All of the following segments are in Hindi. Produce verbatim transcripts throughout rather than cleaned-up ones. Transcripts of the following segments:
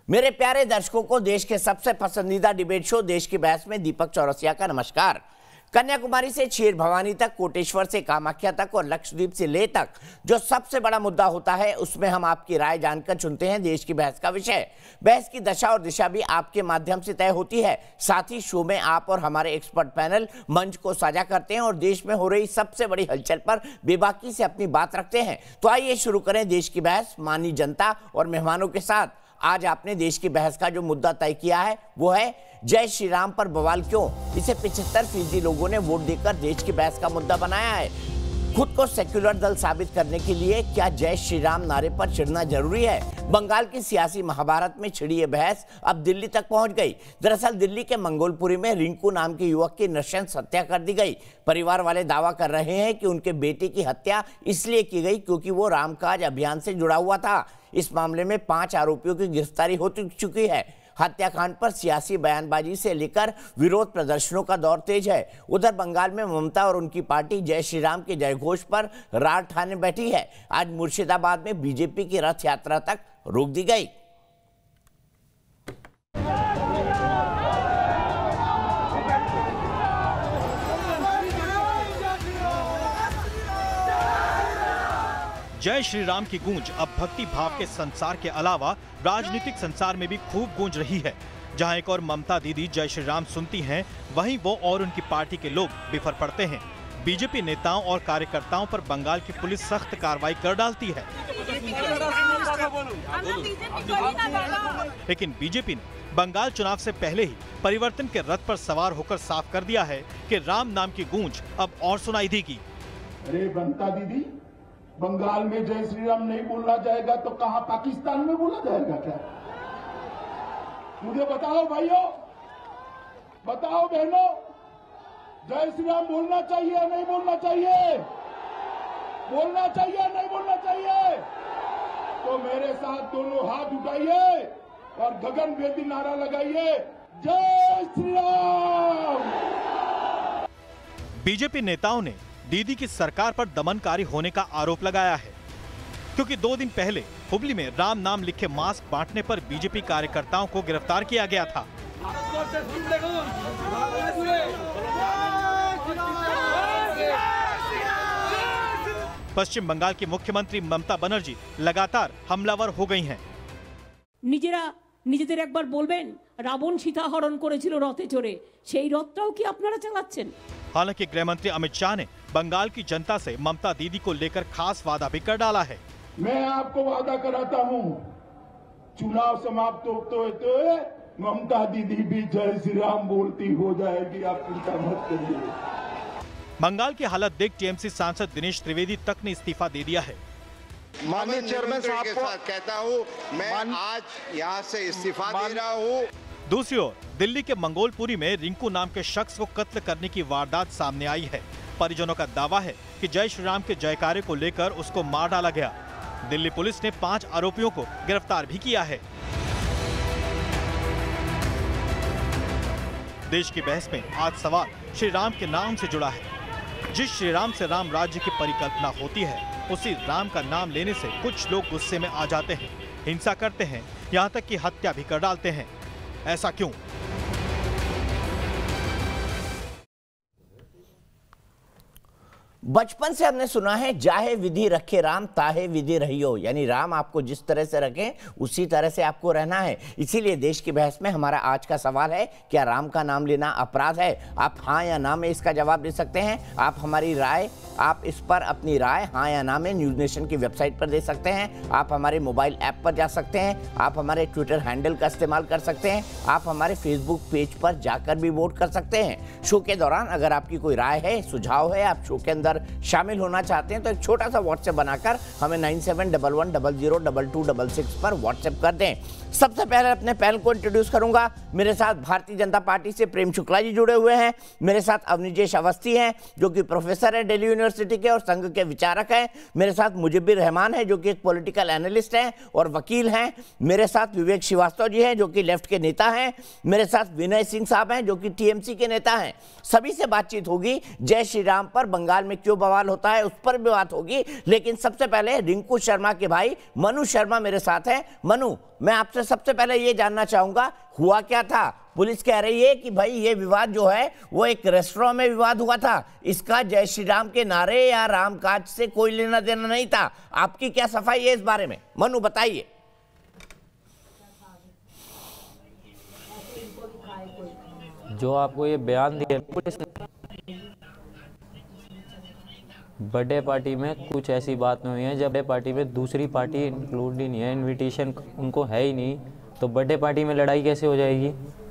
मेरे प्यारे दर्शकों को देश के सबसे पसंदीदा डिबेट शो देश की बहस में दीपक चौरसिया का नमस्कार। कन्याकुमारी से क्षीर भवानी तक, कोटेश्वर से कामाख्या तक और लक्षद्वीप से लेह तक जो सबसे बड़ा मुद्दा होता है उसमें हम आपकी राय जानकर चुनते हैं देश की बहस का विषय। बहस की दशा और दिशा भी आपके माध्यम से तय होती है। साथ ही शो में आप और हमारे एक्सपर्ट पैनल मंच को साझा करते हैं और देश में हो रही सबसे बड़ी हलचल पर बेबाकी से अपनी बात रखते हैं। तो आइए शुरू करें देश की बहस मानी जनता और मेहमानों के साथ। आज आपने देश की बहस का जो मुद्दा तय किया है वो है जय श्री राम पर बवाल क्यों। इसे पिछहत्तर फीसदी लोगों ने वोट देकर देश की बहस का मुद्दा बनाया है। खुद को सेक्युलर दल साबित करने के लिए क्या जय श्री राम नारे पर चिढ़ना जरूरी है? बंगाल की सियासी महाभारत में छिड़ी ये बहस अब दिल्ली तक पहुंच गई। दरअसल दिल्ली के मंगोलपुरी में रिंकू नाम के युवक की नृशंस हत्या कर दी गई। परिवार वाले दावा कर रहे हैं कि उनके बेटे की हत्या इसलिए की गई क्योंकि वो रामकाज अभियान से जुड़ा हुआ था। इस मामले में पांच आरोपियों की गिरफ्तारी हो चुकी है। हत्याकांड पर सियासी बयानबाजी से लेकर विरोध प्रदर्शनों का दौर तेज है। उधर बंगाल में ममता और उनकी पार्टी जय श्री राम के जयघोष पर रार ठाने बैठी है। आज मुर्शिदाबाद में बीजेपी की रथ यात्रा तक रोक दी गई। जय श्री राम की गूंज अब भक्ति भाव के संसार के अलावा राजनीतिक संसार में भी खूब गूंज रही है। जहां एक और ममता दीदी जय श्री राम सुनती हैं, वहीं वो और उनकी पार्टी के लोग बिफर पड़ते हैं। बीजेपी नेताओं और कार्यकर्ताओं पर बंगाल की पुलिस सख्त कार्रवाई कर डालती है, लेकिन बीजेपी ने बंगाल चुनाव से पहले ही परिवर्तन के रथ पर सवार होकर साफ कर दिया है कि राम नाम की गूंज अब और सुनाई देगी। अरे ममता दीदी, बंगाल में जय श्री राम नहीं बोलना जाएगा तो कहां पाकिस्तान में बोला जाएगा क्या? मुझे बताओ भाइयों, बताओ बहनों, जय श्री राम बोलना चाहिए या नहीं बोलना चाहिए? बोलना चाहिए या नहीं बोलना चाहिए? तो मेरे साथ दोनों हाथ उठाइए और गगनभेदी नारा लगाइए, जय श्री राम। बीजेपी नेताओं ने दीदी की सरकार पर दमनकारी होने का आरोप लगाया है, क्योंकि दो दिन पहले हुबली में राम नाम लिखे मास्क बांटने पर बीजेपी कार्यकर्ताओं को गिरफ्तार किया गया था। पश्चिम बंगाल की मुख्यमंत्री ममता बनर्जी लगातार हमलावर हो गई हैं। निजेरा নিজেদের একবার বলবেন রাবণ সীতা হরণ করেছিল রথে চড়ে, সেই রথটাও কি আপনারা চালাচ্ছেন? हालांकि गृह मंत्री अमित शाह ने बंगाल की जनता से ममता दीदी को लेकर खास वादा भी कर डाला है। मैं आपको वादा कराता हूं, चुनाव समाप्त होते होते ममता दीदी भी जय श्री राम बोलती हो जाएगी, आप चिंता मत करिए। बंगाल की हालत देख टीएमसी सांसद दिनेश त्रिवेदी तक ने इस्तीफा दे दिया है। माननीय चेयरमैन साहब को कहता हूं, मैं आज यहां से इस्तीफा दे रहा हूं। दूसरी ओर दिल्ली के मंगोलपुरी में रिंकू नाम के शख्स को कत्ल करने की वारदात सामने आई है। परिजनों का दावा है कि जय श्री राम के जयकारे को लेकर उसको मार डाला गया। दिल्ली पुलिस ने पांच आरोपियों को गिरफ्तार भी किया है। देश की बहस में आज सवाल श्री राम के नाम से जुड़ा है। जिस श्री राम से राम राज्य की परिकल्पना होती है, उसी राम का नाम लेने से कुछ लोग गुस्से में आ जाते हैं, हिंसा करते हैं, यहाँ तक कि हत्या भी कर डालते हैं। ऐसा क्यों? बचपन से हमने सुना है जाहे विधि रखे राम ताहे विधि रहियो, यानी राम आपको जिस तरह से रखें उसी तरह से आपको रहना है। इसीलिए देश की बहस में हमारा आज का सवाल है, क्या राम का नाम लेना अपराध है? आप हाँ या ना में इसका जवाब दे सकते हैं। आप हमारी राय, आप इस पर अपनी राय हाँ या ना में न्यूज नेशन की वेबसाइट पर दे सकते हैं। आप हमारे मोबाइल ऐप पर जा सकते हैं। आप हमारे ट्विटर हैंडल का इस्तेमाल कर सकते हैं। आप हमारे फेसबुक पेज पर जाकर भी वोट कर सकते हैं। शो के दौरान अगर आपकी कोई राय है, सुझाव है, आप शो के अंदर शामिल होना चाहते हैं तो एक छोटा सा व्हाट्सएप बनाकर हमें nine seven double one double zero double two double six पर व्हाट्सएप कर दें। सबसे पहले अपने पैनल को इंट्रोड्यूस करूंगा। मेरे साथ भारतीय जनता पार्टी से प्रेम शुक्ला जी जुड़े हुए हैं। मेरे साथ अवनिजेश अवस्थी हैं जो कि प्रोफेसर है दिल्ली यूनिवर्सिटी के और संघ के विचारक हैं। मेरे साथ मुजब्बिर रहमान है जो कि एक पॉलिटिकल एनालिस्ट हैं और वकील हैं। मेरे साथ विवेक श्रीवास्तव जी हैं जो कि लेफ्ट के नेता हैं। मेरे साथ विनय सिंह साहब हैं जो कि टीएमसी के नेता हैं। सभी से बातचीत होगी। जय श्री राम पर बंगाल में क्यों बवाल होता है उस पर भी बात होगी। लेकिन सबसे पहले रिंकू शर्मा के भाई मनु शर्मा मेरे साथ हैं। मनु, मैं आपसे सबसे पहले ये जानना चाहूंगा, हुआ क्या था? पुलिस कह रही है कि भाई ये विवाद जो है वो एक रेस्टोरेंट में विवाद हुआ था, इसका जय श्री राम के नारे या राम काज से कोई लेना देना नहीं था। आपकी क्या सफाई है इस बारे में? मनु बताइए। जो आपको ये बयान दिया पुलिस ने, बर्थडे पार्टी में कुछ ऐसी बात नहीं हुई है। जब बर्थडे पार्टी में दूसरी पार्टी इंक्लूड ही नहीं है, इनविटेशन उनको है ही नहीं, तो बर्थडे पार्टी में लड़ाई कैसे हो जाएगी?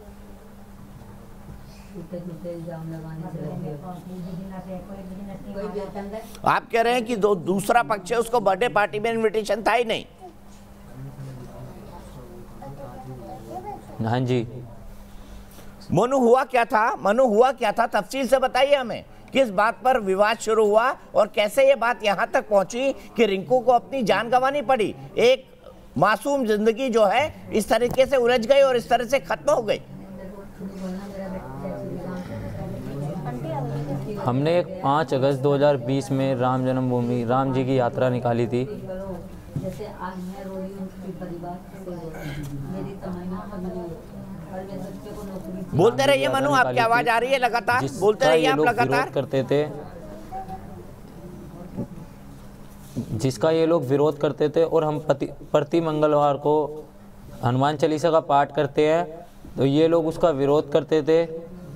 आप कह रहे हैं कि दो दूसरा पक्ष है उसको बर्थडे पार्टी में इनविटेशन था ही नहीं? हाँ जी। मनु हुआ क्या था? मनु हुआ क्या था? तफसील से बताइए हमें, किस बात पर विवाद शुरू हुआ और कैसे ये बात यहाँ तक पहुंची कि रिंकू को अपनी जान गंवानी पड़ी? एक मासूम जिंदगी जो है इस तरीके से उलझ गई और इस तरह से खत्म हो गई। हमने एक पाँच अगस्त दो हज़ार बीस में राम जन्मभूमि राम जी की यात्रा निकाली थी। जैसे आज मैं रो रही हूँ उसके परिवार से, मेरी तमन्ना और मेरे बच्चे को नौकरी। बोलते रहिए मनु, आपकी आवाज आ रही है लगातार, बोलते रहिए आप लगातार। करते थे जिसका ये लोग विरोध करते थे, और हम प्रति प्रति मंगलवार को हनुमान चालीसा का पाठ करते हैं, तो ये लोग उसका विरोध करते थे।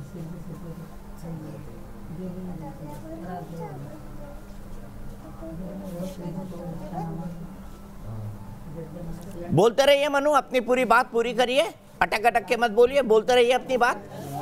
बोलते रहिए मनु, अपनी पूरी बात पूरी करिए, अटक अटक के मत बोलिए, बोलते रहिए अपनी बात।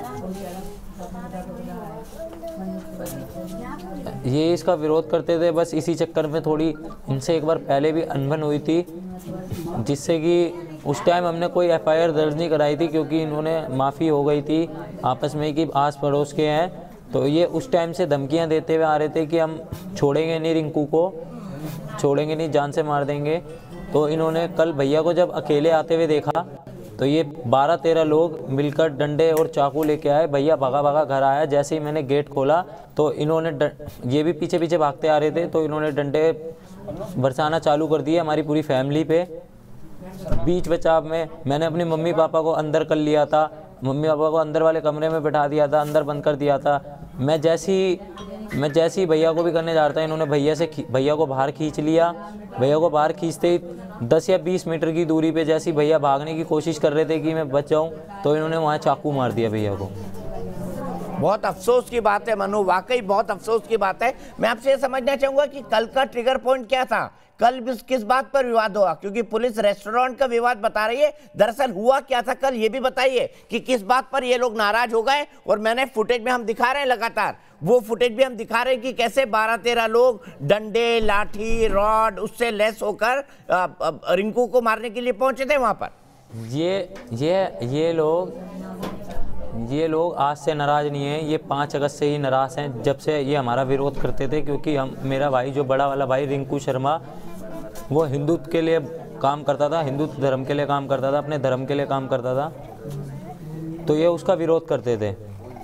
ये इसका विरोध करते थे, बस इसी चक्कर में थोड़ी इनसे एक बार पहले भी अनबन हुई थी, जिससे कि उस टाइम हमने कोई एफ आई आर दर्ज नहीं कराई थी, क्योंकि इन्होंने माफ़ी हो गई थी आपस में कि आस पड़ोस के हैं। तो ये उस टाइम से धमकियां देते हुए आ रहे थे कि हम छोड़ेंगे नहीं, रिंकू को छोड़ेंगे नहीं, जान से मार देंगे। तो इन्होंने कल भैया को जब अकेले आते हुए देखा, तो ये बारह तेरह लोग मिलकर डंडे और चाकू लेके आए। भैया भागा भागा घर आया। जैसे ही मैंने गेट खोला तो इन्होंने ये भी पीछे पीछे भागते आ रहे थे, तो इन्होंने डंडे बरसाना चालू कर दिए हमारी पूरी फैमिली पे। बीच बचाव में मैंने अपने मम्मी पापा को अंदर कर लिया था, मम्मी पापा को अंदर वाले कमरे में बैठा दिया था, अंदर बंद कर दिया था। मैं जैसी मैं जैसे ही भैया को भी करने जा रहा था, इन्होंने भैया से भैया को बाहर खींच लिया। भैया को बाहर खींचते ही दस या बीस मीटर की दूरी पे जैसे ही भैया भागने की कोशिश कर रहे थे कि मैं बच जाऊं, तो इन्होंने वहाँ चाकू मार दिया भैया को। बहुत अफसोस की बात है मनु, वाकई बहुत अफसोस की बात है। मैं आपसे ये समझना चाहूंगा कि कल का ट्रिगर पॉइंट क्या था? कल किस बात पर विवाद हुआ? क्योंकि पुलिस रेस्टोरेंट का विवाद बता रही है, दरअसल हुआ क्या था कल, ये भी बताइए कि किस बात पर ये लोग नाराज हो गए। और मैंने फुटेज में हम दिखा रहे हैं लगातार, वो फुटेज भी हम दिखा रहे हैं कि कैसे बारह तेरह लोग डंडे, लाठी, रॉड उससे लेस होकर रिंकू को मारने के लिए पहुंचे थे वहां पर। ये ये ये लोग ये लोग आज से नाराज नहीं है, ये पाँच अगस्त से ही नाराज हैं, जब से ये हमारा विरोध करते थे। क्योंकि हम मेरा भाई जो बड़ा वाला भाई रिंकू शर्मा, वो हिंदुत्व के लिए काम करता था, हिंदुत्व धर्म के लिए काम करता था, अपने धर्म के लिए काम करता था, तो ये उसका विरोध करते थे।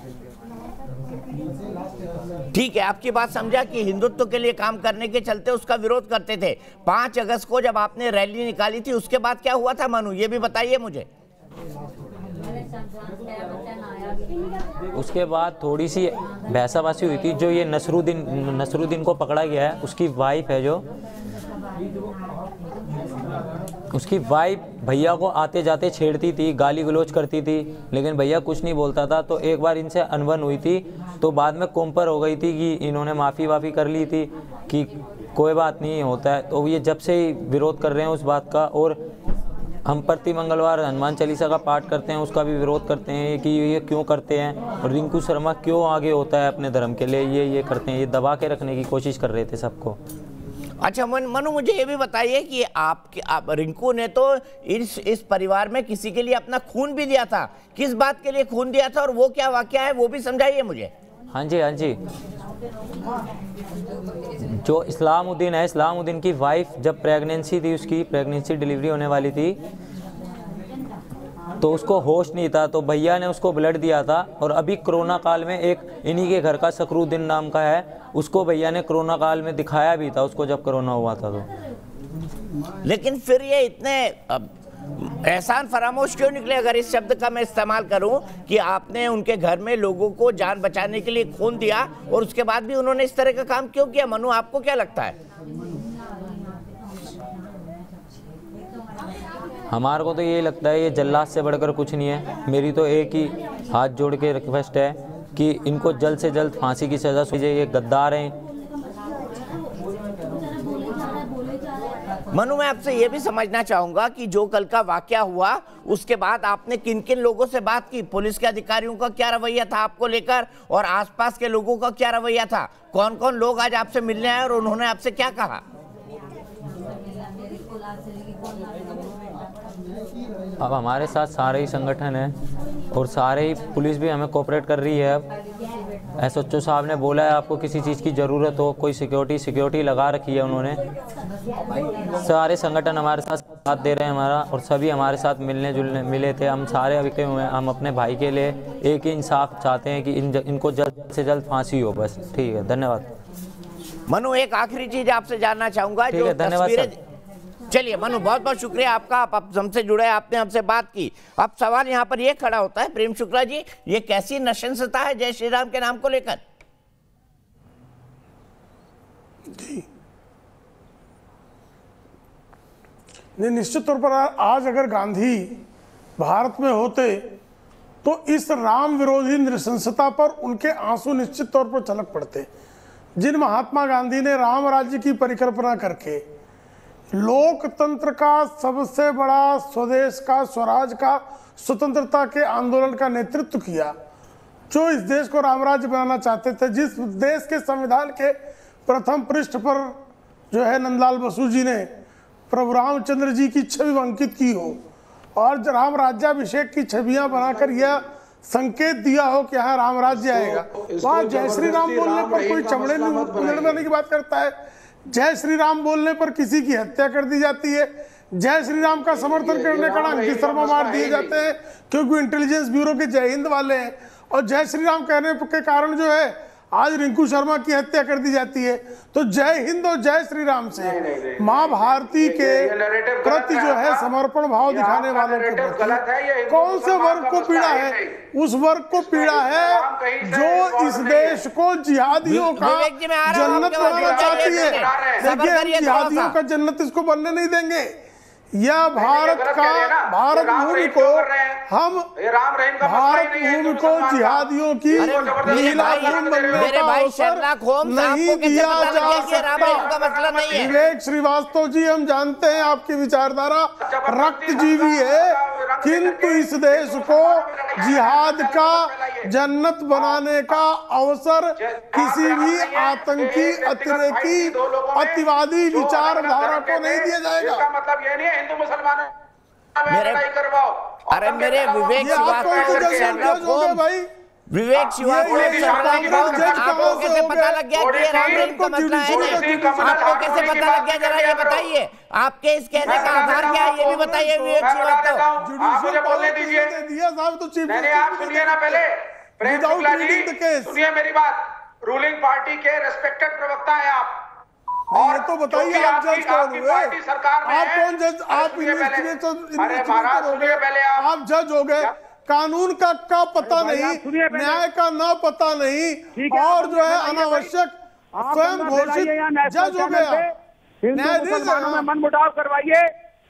ठीक है, आपकी बात समझा कि हिंदुत्व के लिए काम करने के चलते उसका विरोध करते थे। पाँच अगस्त को जब आपने रैली निकाली थी, उसके बाद क्या हुआ था मनु, ये भी बताइए मुझे। उसके बाद थोड़ी सी बहसाबासी हुई थी। जो ये नसरुद्दीन नसरुद्दीन को पकड़ा गया है, उसकी वाइफ है, जो उसकी वाइफ भैया को आते जाते छेड़ती थी, गाली गलौज करती थी, लेकिन भैया कुछ नहीं बोलता था। तो एक बार इनसे अनबन हुई थी, तो बाद में कॉम्पर हो गई थी कि इन्होंने माफ़ी वाफ़ी कर ली थी कि कोई बात नहीं होता है। तो ये जब से ही विरोध कर रहे हैं उस बात का। और हम प्रति मंगलवार हनुमान चालीसा का पाठ करते हैं, उसका भी विरोध करते हैं कि ये क्यों करते हैं, और रिंकू शर्मा क्यों आगे होता है अपने धर्म के लिए, ये ये करते हैं। ये दबा के रखने की कोशिश कर रहे थे सबको। अच्छा मन, मनु मुझे ये भी बताइए कि आप, आप रिंकू ने तो इस इस परिवार में किसी के लिए अपना खून भी दिया था, किस बात के लिए खून दिया था और वो क्या वाकया है वो भी समझाइए मुझे। हाँ जी हाँ जी, जो इस्लामुद्दीन है, इस्लामुद्दीन की वाइफ जब प्रेगनेंसी थी, उसकी प्रेगनेंसी डिलीवरी होने वाली थी, तो उसको होश नहीं था, तो भैया ने उसको ब्लड दिया था। और अभी कोरोना काल में एक इन्हीं के घर का सकरुद्दीन नाम का है, उसको भैया ने कोरोना काल में दिखाया भी था उसको, जब कोरोना हुआ था। तो लेकिन फिर ये इतने एहसान फरामोश क्यों निकले, अगर इस शब्द का मैं इस्तेमाल करूं कि आपने उनके घर में लोगों को जान बचाने के लिए खून दिया और उसके बाद भी उन्होंने इस तरह का काम क्यों किया? मनु, आपको क्या लगता है? हमारे को तो यही लगता है ये जल्लाद से बढ़कर कुछ नहीं है। मेरी तो एक ही हाथ जोड़ के रिक्वेस्ट है कि इनको जल्द से जल्द फांसी की सजा सुझे। ये गद्दार हैं। मनु, मैं आपसे ये भी समझना चाहूंगा कि जो कल का वाकया हुआ उसके बाद आपने किन किन लोगों से बात की? पुलिस के अधिकारियों का क्या रवैया था आपको लेकर और आसपास के लोगों का क्या रवैया था? कौन कौन लोग आज आपसे मिलने आए और उन्होंने आपसे क्या कहा? अब हमारे साथ सारे ही संगठन हैं और सारे ही पुलिस भी हमें कोऑपरेट कर रही है। अब एस एच ओ साहब ने बोला है आपको किसी चीज़ की ज़रूरत हो, कोई सिक्योरिटी सिक्योरिटी लगा रखी है उन्होंने। सारे संगठन हमारे साथ साथ दे रहे हैं हमारा, और सभी हमारे साथ मिलने जुलने मिले थे। हम सारे अभी हुए हैं। हम अपने भाई के लिए एक ही इंसाफ चाहते हैं कि इन इनको जल्द से जल्द फांसी हो, बस। ठीक है, धन्यवाद। मनु, एक आखिरी चीज आपसे जानना चाहूंगा। ठीक है, धन्यवाद। चलिए मनु, बहुत बहुत शुक्रिया आपका, आप हमसे जुड़े, आपने हमसे बात की। अब सवाल यहाँ पर ये खड़ा होता है प्रेम शुक्ला जी, ये कैसी नशंसता है जय श्री राम के नाम को लेकर? जी नहीं, निश्चित तौर पर आज अगर गांधी भारत में होते तो इस राम विरोधी नृशंसता पर उनके आंसू निश्चित तौर पर छलक पड़ते। जिन महात्मा गांधी ने राम राज्य की परिकल्पना करके लोकतंत्र का सबसे बड़ा स्वदेश का स्वराज का स्वतंत्रता के आंदोलन का नेतृत्व किया, जो इस देश को रामराज्य बनाना चाहते थे, जिस देश के संविधान के प्रथम पृष्ठ पर जो है नंदलाल बसु जी ने प्रभु रामचंद्र जी की छवि अंकित की हो और राम राज्याभिषेक की छवियां बनाकर यह संकेत दिया हो कि यहाँ राम राज्य आएगा, वहाँ जय श्री राम बोलने पर कोई चमड़े उड़ने की बात करता है। जय श्री राम बोलने पर किसी की हत्या कर दी जाती है। जय श्री राम का समर्थन करने का अंकित शर्मा मार दिए जाते हैं क्योंकि इंटेलिजेंस ब्यूरो के जय हिंद वाले हैं, और जय श्री राम कहने के कारण जो है आज रिंकू शर्मा की हत्या कर दी जाती है। तो जय हिंद और जय श्री राम से माँ भारती के प्रति जो है समर्पण भाव दिखाने वालों के प्रति कौन से वर्ग को पीड़ा है? उस वर्ग को पीड़ा है जो इस देश को जिहादियों का जन्नत बनाना चाहती है। देखिए, हम जिहादियों का जन्नत इसको बनने नहीं देंगे। यह भारत का भारत भूमि को हम भारत भूमि को जिहादियों की लीला भूमि बनने का अवसर नहीं दिया जा सकता। विवेक श्रीवास्तव जी, हम जानते हैं आपकी विचारधारा रक्तजीवी है, किंतु इस देश को जिहाद का जन्नत बनाने का अवसर किसी भी आतंकी, अतिरेकी, अतिवादी विचारधारा को नहीं दिया जाएगा। मतलब ये नहीं है हिंदू मुसलमानों मेरे अरे मेरे विवेक श्रीवास्तव भाई विवेक श्रीवास्तव आपको कैसे पता लग गया कि ये राम रहीम का मसला है? आपको कैसे पता लग गया, जरा ये बताइए। आपके इस कहने का आधार क्या है, ये भी बताइए विवेक श्रीवास्तव। मुझे बोलने दीजिए। मैंने आप सुनिए ना पहले, प्रेम शुक्ला जी सुनिए मेरी बात। रूलिंग पार्टी के रेस्पेक्टेड प्रवक्ता है आप, और तो बताइए आप जज कौन हुए? सरकार में आप कौन जज? आप इन्वेस्टिगेटर हो गए, आप जज हो गए, कानून का का पता नहीं, न्याय का ना पता नहीं, और जो है अनावश्यक स्वयं घोषित जज हो गया। न्यायाधीश मनमुटाव करवाइए,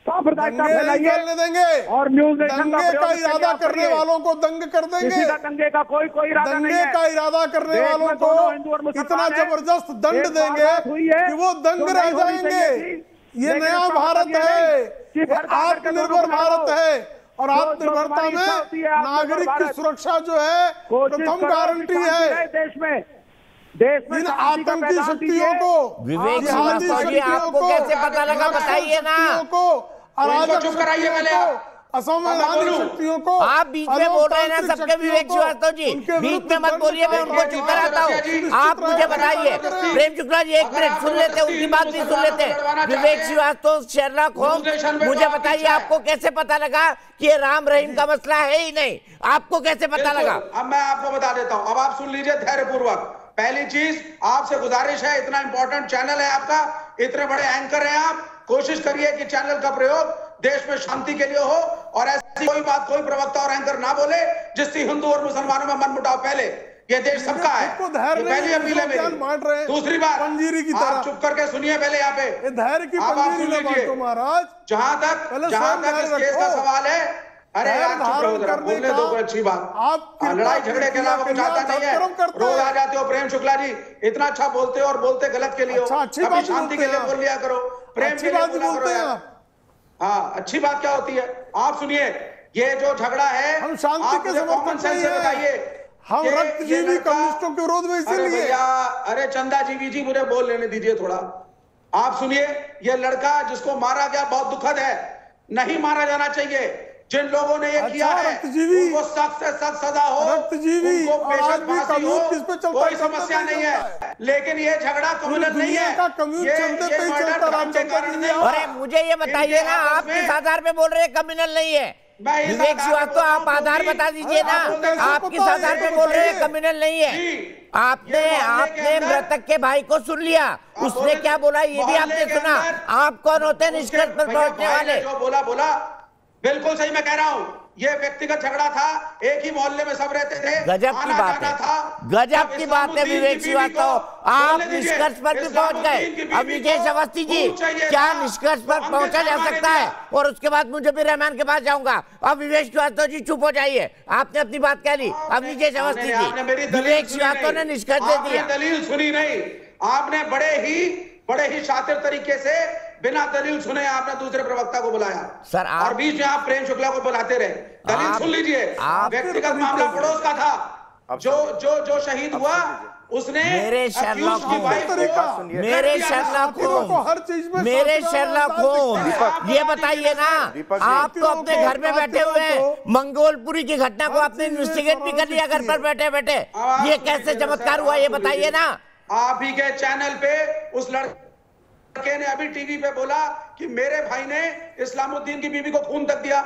करने देंगे और न्यूज दंगे का इरादा करने वालों को दंग कर देंगे। दंगे का कोई कोई इरादा नहीं है। दंगे का इरादा करने वालों को इतना जबरदस्त दंड देंगे कि वो दंग रह जाएंगे। ये नया भारत है, आत्मनिर्भर भारत है, और आत्मनिर्भरता में नागरिक की सुरक्षा जो है प्रथम गारंटी है देश में। देश में इन आतंकी शक्तियों को, विवेक श्रीवास्तव जी, आपको कैसे पता लगा बताइए ना? अराजक शक्तियों को, असंवैधानिक शक्तियों को आप बीच में बोल रहे हैं ना सबके। विवेक श्रीवास्तव जी बीच में मत बोलिए, मैं उनको चुप कराता हूँ। आप मुझे बताइए, प्रेम शुक्ला जी एक मिनट सुन लेते हैं, उनकी बात भी सुन लेते हैं। विवेक श्रीवास्तव, शेरलॉक होम्स, मुझे बताइए आपको कैसे पता लगा कि ये राम रहीम का मसला है ही नहीं? आपको कैसे पता लगा? अब मैं आपको बता देता हूँ, अब आप सुन लीजिए धैर्यपूर्वक। पहली चीज आपसे गुजारिश है, इतना इंपॉर्टेंट चैनल है आपका, इतने बड़े एंकर हैं आप, कोशिश करिए कि चैनल का प्रयोग देश में शांति के लिए हो, और ऐसी कोई बात कोई प्रवक्ता और एंकर ना बोले जिससे हिंदू और मुसलमानों में मनमुटाव फैले। ये देश सबका है, ये पहली अपील है मेरी। दूसरी बात, आप चुप करके सुनिए पहले यहाँ पे, धैर्य की पंजीरी न बांटो महाराज। जहां तक जहां तक इस केस का सवाल है, अरे यार चुप रहो जरा, बोलने दो कोई अच्छी बात। आप लड़ाई झगड़े के अलावा कुछ आता नहीं है, रोज आ जाते हो प्रेम शुक्ला जी, इतना अच्छा बोलते हो और बोलते गलत के लिए हो, कभी शांति के लिए बोल लिया करो, प्रेम के लिए बोला करो यार। हाँ, अच्छी बात क्या होती है? आप सुनिए, ये जो झगड़ा है, हम शांति के कॉमन सेंस से बताइए, हम रक्तजीवी कम्युनिस्टों के विरोध में अरे इसीलिए। भैया, अरे चंदा जीवी जी मुझे बोल लेने दीजिए थोड़ा। आप सुनिए, ये लड़का जिसको मारा गया बहुत दुखद है, नहीं मारा जाना चाहिए। जिन लोगों ने ये अच्छा, किया है उनको सख्त से सख्त सजा हो, रक्तजीवी उनको और बेशक आदमी फांसी कम्युनिस्ट हो, किस पे चलता कोई है? समस्या नहीं है। लेकिन ये झगड़ा कम्युनिस्ट नहीं है, का कम्युनिस्ट ये चलते ये पे ही मर्डर चलता धर्म के रहा, कारण नहीं। अरे मुझे ये बताइए इनके ना, आपस आप में- किस आधार पे बोल रहे हैं कम्युनल नहीं है? मैं इस विवेक आधार पे श्रीवास्तव, बोल रहा आप हूं आधार क्योंकि- बता दीजिए ना, आपको कैसे आप पता किस है? आधार पे ये बोल रहे हैं बताइए। कम्युनल नहीं है? जी, आपने ये मोहल्ले के आपने अंदर- मृतक के भाई को सुन लिया, उसने बोले- क्या बोला ये भी मोहल्ले आपने के सुना। अंदर- आप कौन होते हैं निष्कर्ष पर भैया पहुंचने भाई ने वाले? जो बोला बोला बिल्कुल सही, मैं कह रहा हूँ ये व्यक्तिगत झगड़ा था, एक ही मोहल्ले में सब रहते थे, गजब की आना बात जाना है, था। गजब जब की बात है इस्लामुद्दीन विवेक की बीवी को श्रीवास्तव, आप बोलने दीजिए, निष्कर्ष पर भी पहुंच गए। इस्लामुद्दीन की अब बीवी विजय को अवस्थी जी, खून चाहिए क्या था, निष्कर्ष पर तो पहुंचा जा अंग्रेज सकता ने है? दिया। और उसके बाद मुझे भी रहमान के पास जाऊंगा। अब विवेक श्रीवास्तव जी चुप हो जाइए, आपने अपनी बात कह ली। अब विजय अवस्थी जी, विवेक श्रीवास्तव ने निष्कर्ष दे दिया। दलील सुनी नहीं, आपने बड़े ही बड़े ही शातिर तरीके से बिना दलील सुने आपने दूसरे प्रवक्ता को बुलाया सर, आप- और बीच में आप प्रेम शुक्ला को बुलाते रहे। दलील आप- सुन लीजिए, आप- व्यक्तिगत मामला पड़ोस का था, जो जो जो शहीद हुआ उसने मेरे शर्लॉक accused की होम, wife को मेरे शर्लॉक होम, हर चीज में मेरे साथ शर्लॉक रहना होम, दीपक- ये बताइए ना, आप तो अपने घर में बैठे हुए हैं, मंगोलपुरी की घटना को आपने इन्वेस्टिगेट भी कर लिया घर पर बैठे बैठे, ये कैसे चमत्कार हुआ ये बताइए ना। आप ही के चैनल पे उस लड़के ने अभी टीवी पे बोला कि मेरे भाई ने इस्लामुद्दीन की बीवी को खून तक दिया।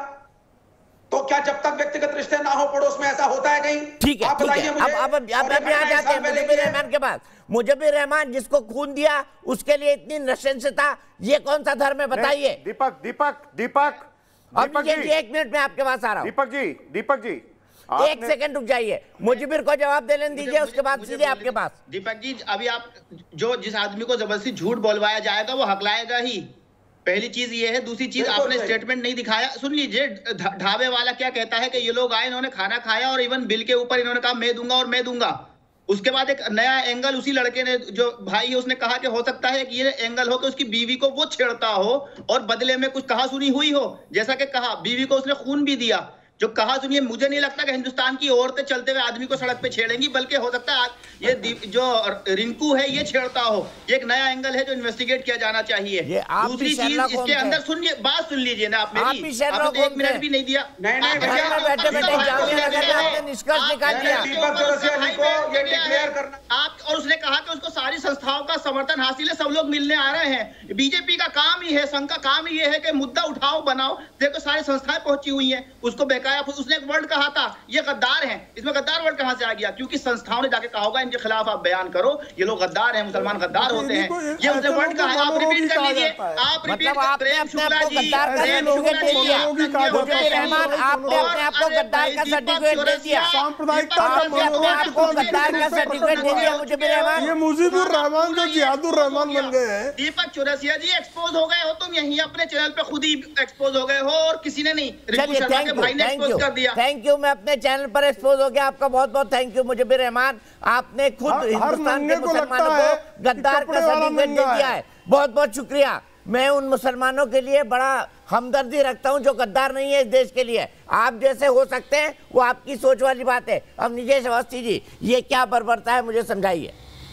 तो क्या जब तक व्यक्तिगत रिश्ते ना हो पड़ोस में ऐसा होता है कहीं? ठीक है, आप ठीक बताइए है। मुझे। अब अब अब और अब ये अभी आ घटना जाते हैं इस साल में मुजब्बिर लेके- रहमान के पास। मुजब्बिर रहमान जिसको खून दिया उसके लिए इतनी नृशंसता, ये कौन सा धर्म है बताइए? दीपक दीपक दीपक अब दीपक जी एक मिनट में आपके पास आ रहा हूँ, दीपक जी दीपक जी एक आपने- सेकंड रुक जाइए, मुजब्बिर को जवाब दे लेने दीजिए, उसके बाद सीधे आपके पास। दीपक जी, अभी आप जो जिस आदमी को जबरदस्ती झूठ बोलवाया जाएगा वो हकलाएगा ही, पहली चीज ये है। दूसरी चीज, बिल्कुल आपने सही। स्टेटमेंट नहीं दिखाया। सुन लीजिए, ढा- ढाबे वाला क्या कहता है कि ये लोग आए, इन्होंने खाना खाया और इवन बिल के ऊपर इन्होंने कहा मैं दूंगा और मैं दूंगा। उसके बाद एक नया एंगल उसी लड़के ने, जो भाई है, उसने कहा कि हो सकता है कि ये एंगल हो कि उसकी बीवी को वो छेड़ता हो और बदले में कुछ कहा सुनी हुई हो। जैसा कि कहा, बीवी को उसने खून भी दिया। जो कहा सुनिए, मुझे नहीं लगता कि हिंदुस्तान की औरतें चलते हुए आदमी को सड़क पे छेड़ेंगी, बल्कि हो सकता है ये दी- जो रिंकू है ये छेड़ता हो। ये एक नया एंगल है जो इन्वेस्टिगेट किया जाना चाहिए। ये आप दूसरी भी चीज शेरलॉक इसके होम्स अंदर हैं। सुनिए, बात सुन लीजिए ना आप आप मेरी, भी शेरलॉक आपने तो एक होम्स मिनट हैं। भी नहीं दिया। नहीं, नहीं, आप- भैया, आप- बैठे बैठे आप- जामिया नगर में आपने निष्कर्ष आप- निकाल दिया। दीपक चौरसिया जी को ये डिक्लेयर करना। आप और उसने कहा कि उसको सारी संस्थाओं का समर्थन हासिल है, सब लोग मिलने आ रहे हैं। बीजेपी का काम ही है, संघ का काम ही ये है कि मुद्दा उठाओ, बनाओ। देखो सारी संस्थाएं पहुंची हुई हैं, उसको बहकाया। उसने एक वर्ड कहा था, ये गद्दार हैं। इसमें गद्दार वर्ड कहां से आ गया? क्योंकि संस्थाओं ने जाके कहा होगा इनके खिलाफ आप बयान करो, ये लोग गद्दार हैं, मुसलमान गद्दार होते हैं। ये उसने वर्ड कहा है, आप रिपीट कर लीजिए, आप रिपीट मतलब आपने प्रेम अपने शुक्ला आप को जी, गद्दार का प्रेम सर्टिफिकेट शुक्ला दे जी, दिया। आप मुजब्बिर रहमान, आपने अपने आप को गद्दार का सर्टिफिकेट दे दिया। सांप्रदायिकता का आपने अपने आप को गद्दार का सर्टिफिकेट दे दिया मुजब्बिर रहमान। ये मुजीबुर रहमान जो जिहादुर रहमान बन गए हैं। दीपक चौरसिया जी, एक्सपोज हो गए हो तुम, यहीं अपने चैनल पे खुद ही एक्सपोज हो गए हो और किसी ने नहीं। रिंकू चलिए, शर्मा थैंक के यू भाई ने थैंक एक्सपोज यू कर दिया। थैंक यू मैं अपने चैनल पर एक्सपोज हो गया। आपका बहुत बहुत थैंक यू मुजब्बिर रहमान, आपने खुद हर- हर हिंदुस्तान के नंगे को मुसलमानों लगता है को गद्दार कि का कपड़े वाला सर्टिफिकेट दे नंगा दिया है। है। बहुत बहुत शुक्रिया। मैं उन मुसलमानों के लिए बड़ा हमदर्दी रखता हूं जो गद्दार नहीं है इस देश के लिए। आप जैसे हो सकते हैं, वो आपकी सोच वाली बात है। अब निजेश अवस्थी जी, ये क्या बर्बरता है मुझे समझाइए।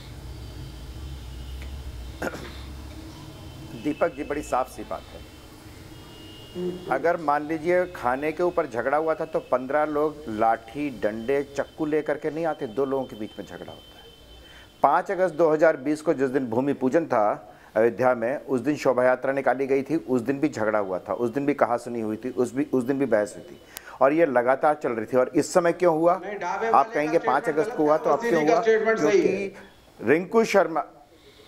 दीपक जी, बड़ी साफ सी बात है। अगर मान लीजिए खाने के ऊपर झगड़ा हुआ था तो पंद्रह लोग लाठी डंडे चक्कू लेकर के नहीं आते, दो लोगों के बीच में झगड़ा होता है। पाँच अगस्त दो हज़ार बीस को जिस दिन भूमि पूजन था अयोध्या में, उस दिन शोभा यात्रा निकाली गई थी, उस दिन भी झगड़ा हुआ था, उस दिन भी कहा सुनी हुई थी, उस भी उस दिन भी बहस हुई थी और ये लगातार चल रही थी। और इस समय क्यों हुआ? आप कहेंगे पाँच अगस्त को हुआ, तो अब क्यों हुआ? क्योंकि रिंकू शर्मा,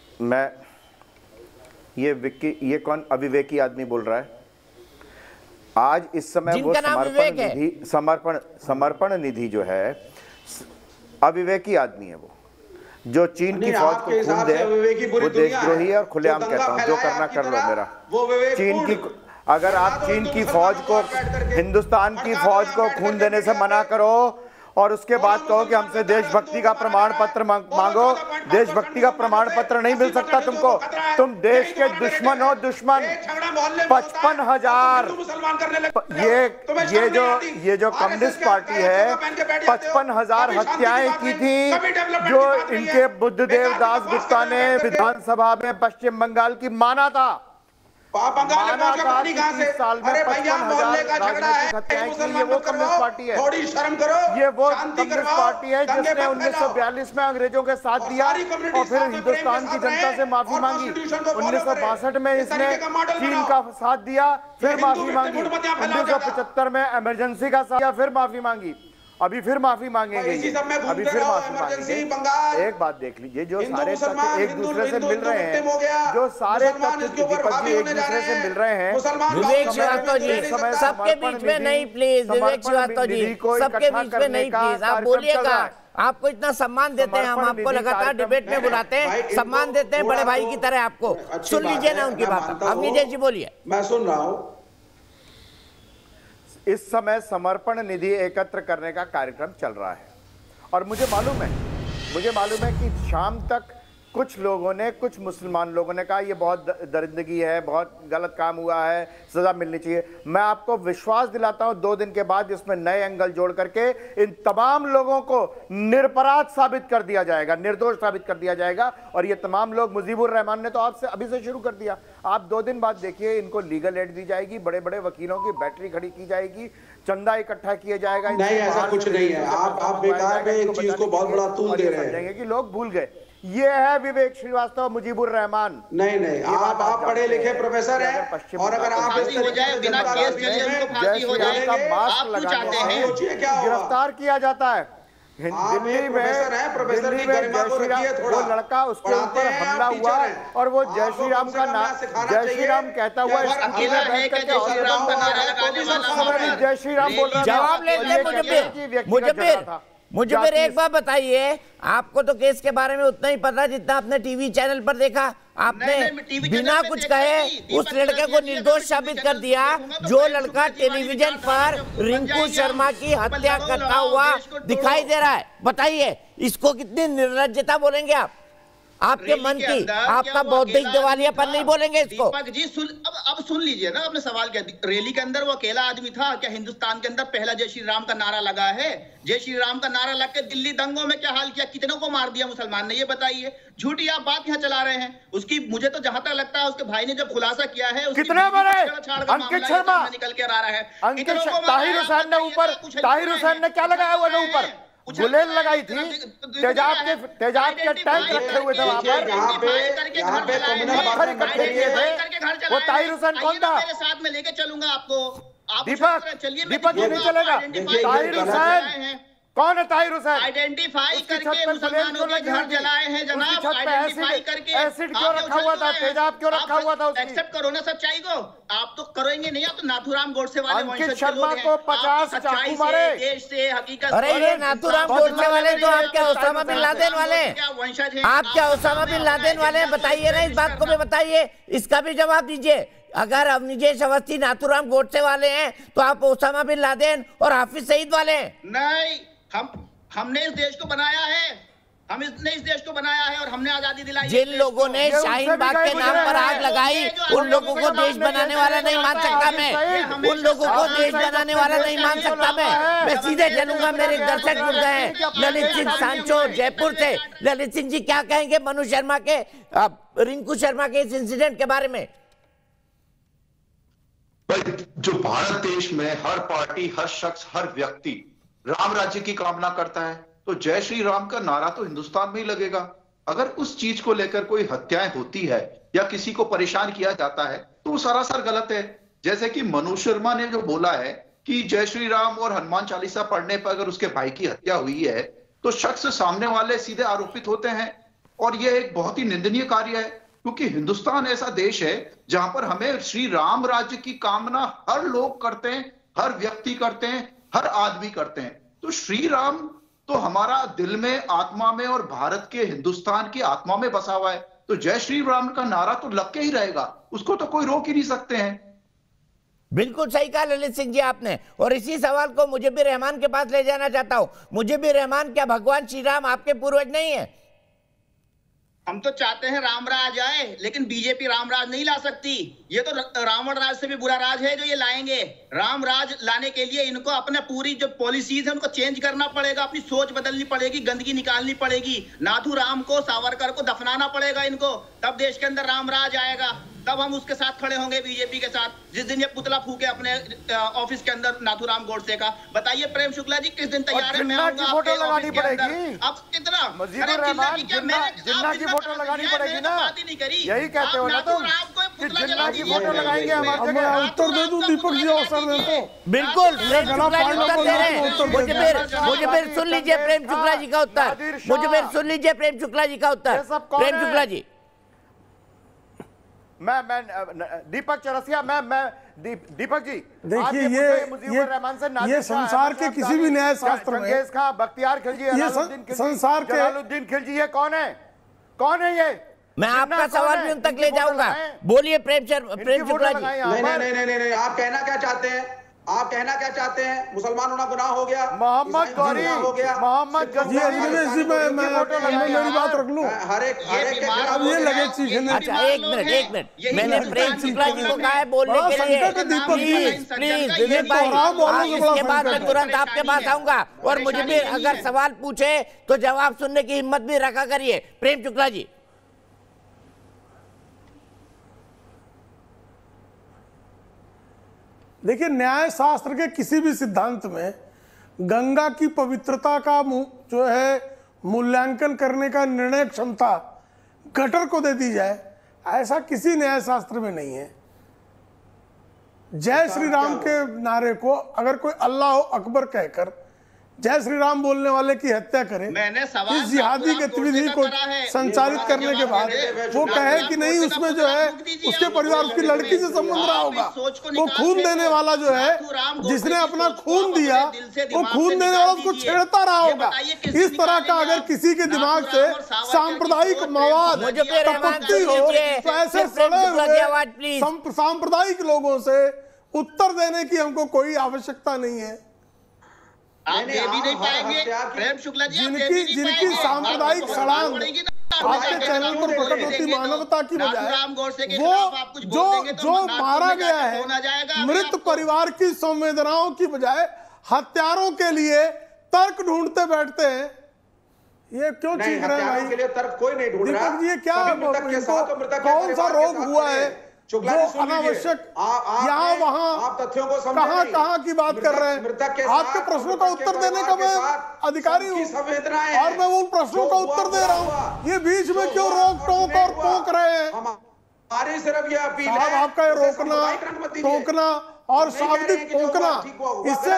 मैं ये विक्की, ये कौन अविवेकी आदमी बोल रहा है? आज इस समय वो जिनका नाम समर्पण विवेक है। निधि समर्पण समर्पण निधि जो है अविवेकी आदमी है वो, जो चीन की फौज को खून दे वो देशद्रोही है और खुलेआम कहता हूं जो करना कर लो मेरा। चीन की अगर आप चीन की फौज को हिंदुस्तान की फौज को खून देने से मना करो और उसके बाद कहो कि हमसे देशभक्ति का प्रमाण पत्र मांगो, देशभक्ति का प्रमाण पत्र नहीं मिल सकता तुमको। तुम देश के दुश्मन हो, दुश्मन। पचपन हजार ये ये जो ये जो कम्युनिस्ट पार्टी है पचपन हजार हत्याएं की थी जो इनके बुद्धदेव दास गुप्ता ने विधानसभा में पश्चिम बंगाल की माना था। माना था कि तीस साल में पचपन हजार राजनीतिक हत्याएं की। ये वो कम्युनिस्ट पार्टी है, थोड़ी शर्म करो। ये वो कम्युनिस्ट पार्टी है जिसने उन्नीस सौ बयालीस में अंग्रेजों के साथ दिया और फिर हिंदुस्तान की जनता से माफी मांगी। उन्नीस सौ बासठ में इसने चीन का साथ दिया, फिर माफी मांगी। उन्नीस सौ पचहत्तर में इमरजेंसी का साथ दिया, फिर माफी मांगी। अभी फिर माफी मांगेंगे, अभी फिर माफी मांगेंगे। एक बात देख लीजिए, जो सारे तथ्य एक दूसरे से मिल रहे हैं, जो सारे तथ्य दीपक जी एक दूसरे से मिल रहे हैं। विवेक श्रीवास्तव जी सबके बीच में नहीं, प्लीज विवेक श्रीवास्तव जी सबके बीच में नहीं, प्लीज आप बोलिएगा। आपको इतना सम्मान देते हैं, हम आपको लगातार डिबेट में बुलाते हैं, सम्मान देते हैं बड़े भाई की तरह आपको। सुन लीजिए ना उनकी बात। अवनीश जी बोलिए। मैं सुन रहा हूँ। इस समय समर्पण निधि एकत्र करने का कार्यक्रम चल रहा है और मुझे मालूम है मुझे मालूम है कि शाम तक कुछ लोगों ने, कुछ मुसलमान लोगों ने कहा ये बहुत दरिंदगी है, बहुत गलत काम हुआ है, सजा मिलनी चाहिए। मैं आपको विश्वास दिलाता हूं दो दिन के बाद इसमें नए एंगल जोड़ करके इन तमाम लोगों को निरपराध साबित कर दिया जाएगा, निर्दोष साबित कर दिया जाएगा। और ये तमाम लोग, मुजीबुर रहमान ने तो आपसे अभी से शुरू कर दिया, आप दो दिन बाद देखिए इनको लीगल एड दी जाएगी, बड़े बड़े वकीलों की बैटरी खड़ी की जाएगी, चंदा इकट्ठा किया जाएगा। नहीं, ऐसा कुछ नहीं है। आप आप बेकार एक चीज को बहुत बड़ा तूल दे रहे हैं कि लोग भूल गए। ये है विवेक श्रीवास्तव, मुजीबुर रहमान। नहीं नहीं, आप आप पढ़े लिखे प्रोफेसर हैं और अगर आप फांसी हो जाए बिना केस चले उनको फांसी हो जाए, आप क्यों चाहते हैं? गिरफ्तार किया जाता है दिल्ली में, दिल्ली में जय श्री राम वो लड़का, उसके ऊपर हमला हुआ और वो जय श्री राम का नाम, जय श्री राम कहता हुआ अकेला है कि जय श्री राम का नारा लगाने वाला जय श्री राम बोल रहा था। जवाब लेते मुझे मुझे फिर मुझे फिर एक बार बताइए, आपको तो केस के बारे में उतना ही पता जितना आपने टीवी चैनल पर देखा। आपने बिना कुछ कहे उस लड़के को निर्दोष साबित कर दिया, जो लड़का टेलीविजन पर रिंकू शर्मा की हत्या करता हुआ दिखाई दे रहा है। बताइए इसको कितनी निर्लज्जता बोलेंगे आप? आपके मन की, आपका बौद्धिक दिवालियापन नहीं बोलेंगे इसको? दीपक जी सुन, अब अब सुन लीजिए ना, आपने सवाल किया रैली के अंदर वो अकेला आदमी था क्या? हिंदुस्तान के अंदर पहला जय श्री राम का नारा लगा है। जय श्री राम का नारा लग के दिल्ली दंगों में क्या हाल किया, कितनों को मार दिया मुसलमान ने, ये बताइए। झूठी आप बात यहाँ चला रहे हैं। उसकी मुझे तो जहां तक लगता है उसके भाई ने जब खुलासा किया है, कितने मरे? अंकित शर्मा निकल के आ रहा है। ताहिर हुसैन ने ऊपर, ताहिर हुसैन ने क्या लगाया हुआ ऊपर? गुलेल लगाई थी, तेजाब के तेजाब के टैंक रखे हुए थे वहां पर, यहाँ पे यहाँ पे पत्थर इकट्ठे किए थे। वो ताहिर हुसैन कौन था? मेरे साथ में लेके चलूंगा आपको। दीपक दीपक ये नहीं चलेगा। ताहिर हुसैन कौन है? ताहिर हुसैन आइडेंटिफाई करके मुसलमानों के घर जलाए हैं जनाब। आइडेंटिफाई करके एसिड क्यों रखा हुआ था? तेजाब क्यों रखा हुआ था? एक्सेप्ट करो ना सच्चाई को। आप तो करेंगे नहीं, आप तो नाथुराम गोडसे वाले अंकित शर्मा को पचास चाकू मारे देश से हकीकत। अरे ये नाथुराम गोडसे वाले तो आप क्या ओसामा बिन लादेन वाले? आप क्या ओसामा बिन लादेन वाले? बताइए ना, इस बात को भी बताइए, इसका भी जवाब दीजिए। अगर अवनीश अवस्थी नाथुराम गोडसे वाले हैं तो आप ओसामा बिन लादेन और हाफिज सईद वाले हैं। नहीं, हम हमने इस देश को बनाया है, हम इसने इस देश को बनाया है और हमने आजादी दिलाई। जिन लोगों ने शाहीन बाग के नाम पर आग लगाई उन लोगों को देश बनाने वाला नहीं मान सकता मैं। उन लोगों को देश बनाने वाला नहीं मान सकता मैं। मैं सीधे चलूंगा, मेरे दर्शक जुड़ गए हैं। ललित सिंह सांचो जयपुर से। ललित सिंह जी क्या कहेंगे मनु शर्मा के, रिंकू शर्मा के इस इंसिडेंट के बारे में? जो भारत देश में हर पार्टी, हर शख्स, हर व्यक्ति राम राज्य की कामना करता है, तो जय श्री राम का नारा तो हिंदुस्तान में ही लगेगा। अगर उस चीज को लेकर कोई हत्याएं होती है या किसी को परेशान किया जाता है तो वो सरासर गलत है। जैसे कि मनु शर्मा ने जो बोला है कि जय श्री राम और हनुमान चालीसा पढ़ने पर अगर उसके भाई की हत्या हुई है तो शख्स सामने वाले सीधे आरोपित होते हैं और यह एक बहुत ही निंदनीय कार्य है। क्योंकि हिंदुस्तान ऐसा देश है जहां पर हमें श्री राम राज्य की कामना हर लोग करते हैं, हर व्यक्ति करते हैं, हर आदमी करते हैं। तो श्री राम तो हमारा दिल में, आत्मा में और भारत के, हिंदुस्तान की आत्मा में बसा हुआ है। तो जय श्री राम का नारा तो लग के ही रहेगा, उसको तो कोई रोक ही नहीं सकते हैं। बिल्कुल सही कहा ललित सिंह जी आपने। और इसी सवाल को मुझे भी रहमान के पास ले जाना चाहता हूं। मुझे भी रहमान, क्या भगवान श्री राम आपके पूर्वज नहीं है? हम तो चाहते हैं राम राज आए, लेकिन बीजेपी राम राज नहीं ला सकती। ये तो रावण राज से भी बुरा राज है जो ये लाएंगे। राम राज लाने के लिए इनको अपने पूरी जो पॉलिसीज है उनको चेंज करना पड़ेगा, अपनी सोच बदलनी पड़ेगी, गंदगी निकालनी पड़ेगी। नाथू राम को, सावरकर को दफनाना पड़ेगा इनको, तब देश के अंदर राम राज आएगा। तब हम उसके साथ खड़े होंगे, बीजेपी के साथ। जिस दिन ये पुतला फूके अपने ऑफिस के अंदर नाथूराम गोडसे का, बताइए प्रेम शुक्ला जी किस दिन तैयार है? मैं आऊंगा फोटो लगानी पड़ेगी। अब कितना मजीदुर रहमान, जिन्ना की फोटो लगानी पड़ेगी ना, यही कहते हो ना तुम कि जिन्ना की फोटो लगाएंगे हमारे जगह। उत्तर दे दूं दीपक जी, अवसर दे दो। बिल्कुल उत्तर दे रहे हैं। मुझे फिर मुझे फिर सुन लीजिए प्रेम शुक्ला जी का उत्तर। मुझे फिर सुन लीजिए प्रेम शुक्ला जी का उत्तर। प्रेम शुक्ला जी, मैं मैं दीपक चौरसिया, मैं मैं दीपक जी देखिए, ये ये ये संसार के किसी भी न्याय शास्त्र में बख्तियार खिलजी, ये संसार के जलालुद्दीन खिलजी, ये कौन है? कौन है ये? मैं आपका सवाल भी उन तक ले जाऊंगा। बोलिए प्रेम प्रेम शुक्ला जी। नहीं नहीं नहीं नहीं, आप कहना क्या चाहते हैं? आप कहना क्या चाहते हैं? मुसलमान होना गुनाह हो गया, मोहम्मद गौरी हो गया, मोहम्मद जी इसी में मैं मेरी बात रख लूं। हर एक हर एक अब ये लगे चीखने। अच्छा एक मिनट एक मिनट, मैंने प्रेम शुक्ला जी को कहा है बोलने के लिए। प्लीज प्लीज विवेक भाई, इसके बाद मैं तुरंत आपके पास आऊंगा। और मुझे भी अगर सवाल पूछे तो जवाब सुनने की हिम्मत भी रखा करिए। प्रेम शुक्ला जी, देखिए, न्याय शास्त्र के किसी भी सिद्धांत में गंगा की पवित्रता का जो है मूल्यांकन करने का निर्णय क्षमता गटर को दे दी जाए, ऐसा किसी न्याय शास्त्र में नहीं है। जय श्री राम के नारे को अगर कोई अल्लाह अकबर कहकर जय श्री राम बोलने वाले की हत्या करे, इस जिहादी गतिविधि को संचालित करने के बाद वो कहे कि नहीं, उसमें जो है उसके परिवार, उसकी लड़की से संबंध रहा होगा, वो खून देने वाला जो है, जिसने अपना खून दिया, वो खून देने वाला उसको छेड़ता रहा होगा। इस तरह का अगर किसी के दिमाग से सांप्रदायिक मवाद टपकती हो तो ऐसे सड़े हुए सांप्रदायिक लोगों से उत्तर देने की हमको कोई आवश्यकता नहीं है। आप दे भी नहीं पाएंगे प्रेम शुक्ला जी, जिनकी जिनकी सांप्रदायिक सड़ांग आपके चैनल पर प्रकट होती मानवता की बजाय, वो जो जो मारा गया है मृत परिवार की संवेदनाओं की बजाय हत्यारों के लिए तर्क ढूंढते बैठते हैं। ये क्यों चीख रहे हैं भाई? के लिए तर्क कोई नहीं ढूंढ रहा। दीपक जी, ये क्या कौन सा रोग हुआ है जो अनावश्यक यहाँ वहाँ आप तथ्यों को कहाँ कहाँ की बात कर रहे हैं? आपके प्रश्नों का उत्तर देने का मैं अधिकारी हूँ और मैं उन प्रश्नों का उत्तर दे रहा हूँ। ये बीच में क्यों रोक टोक और टोक रहे हैं? हमारी सिर्फ ये अपील है, आपका ये रोकना टोकना और शाब्दिक टोकना, इससे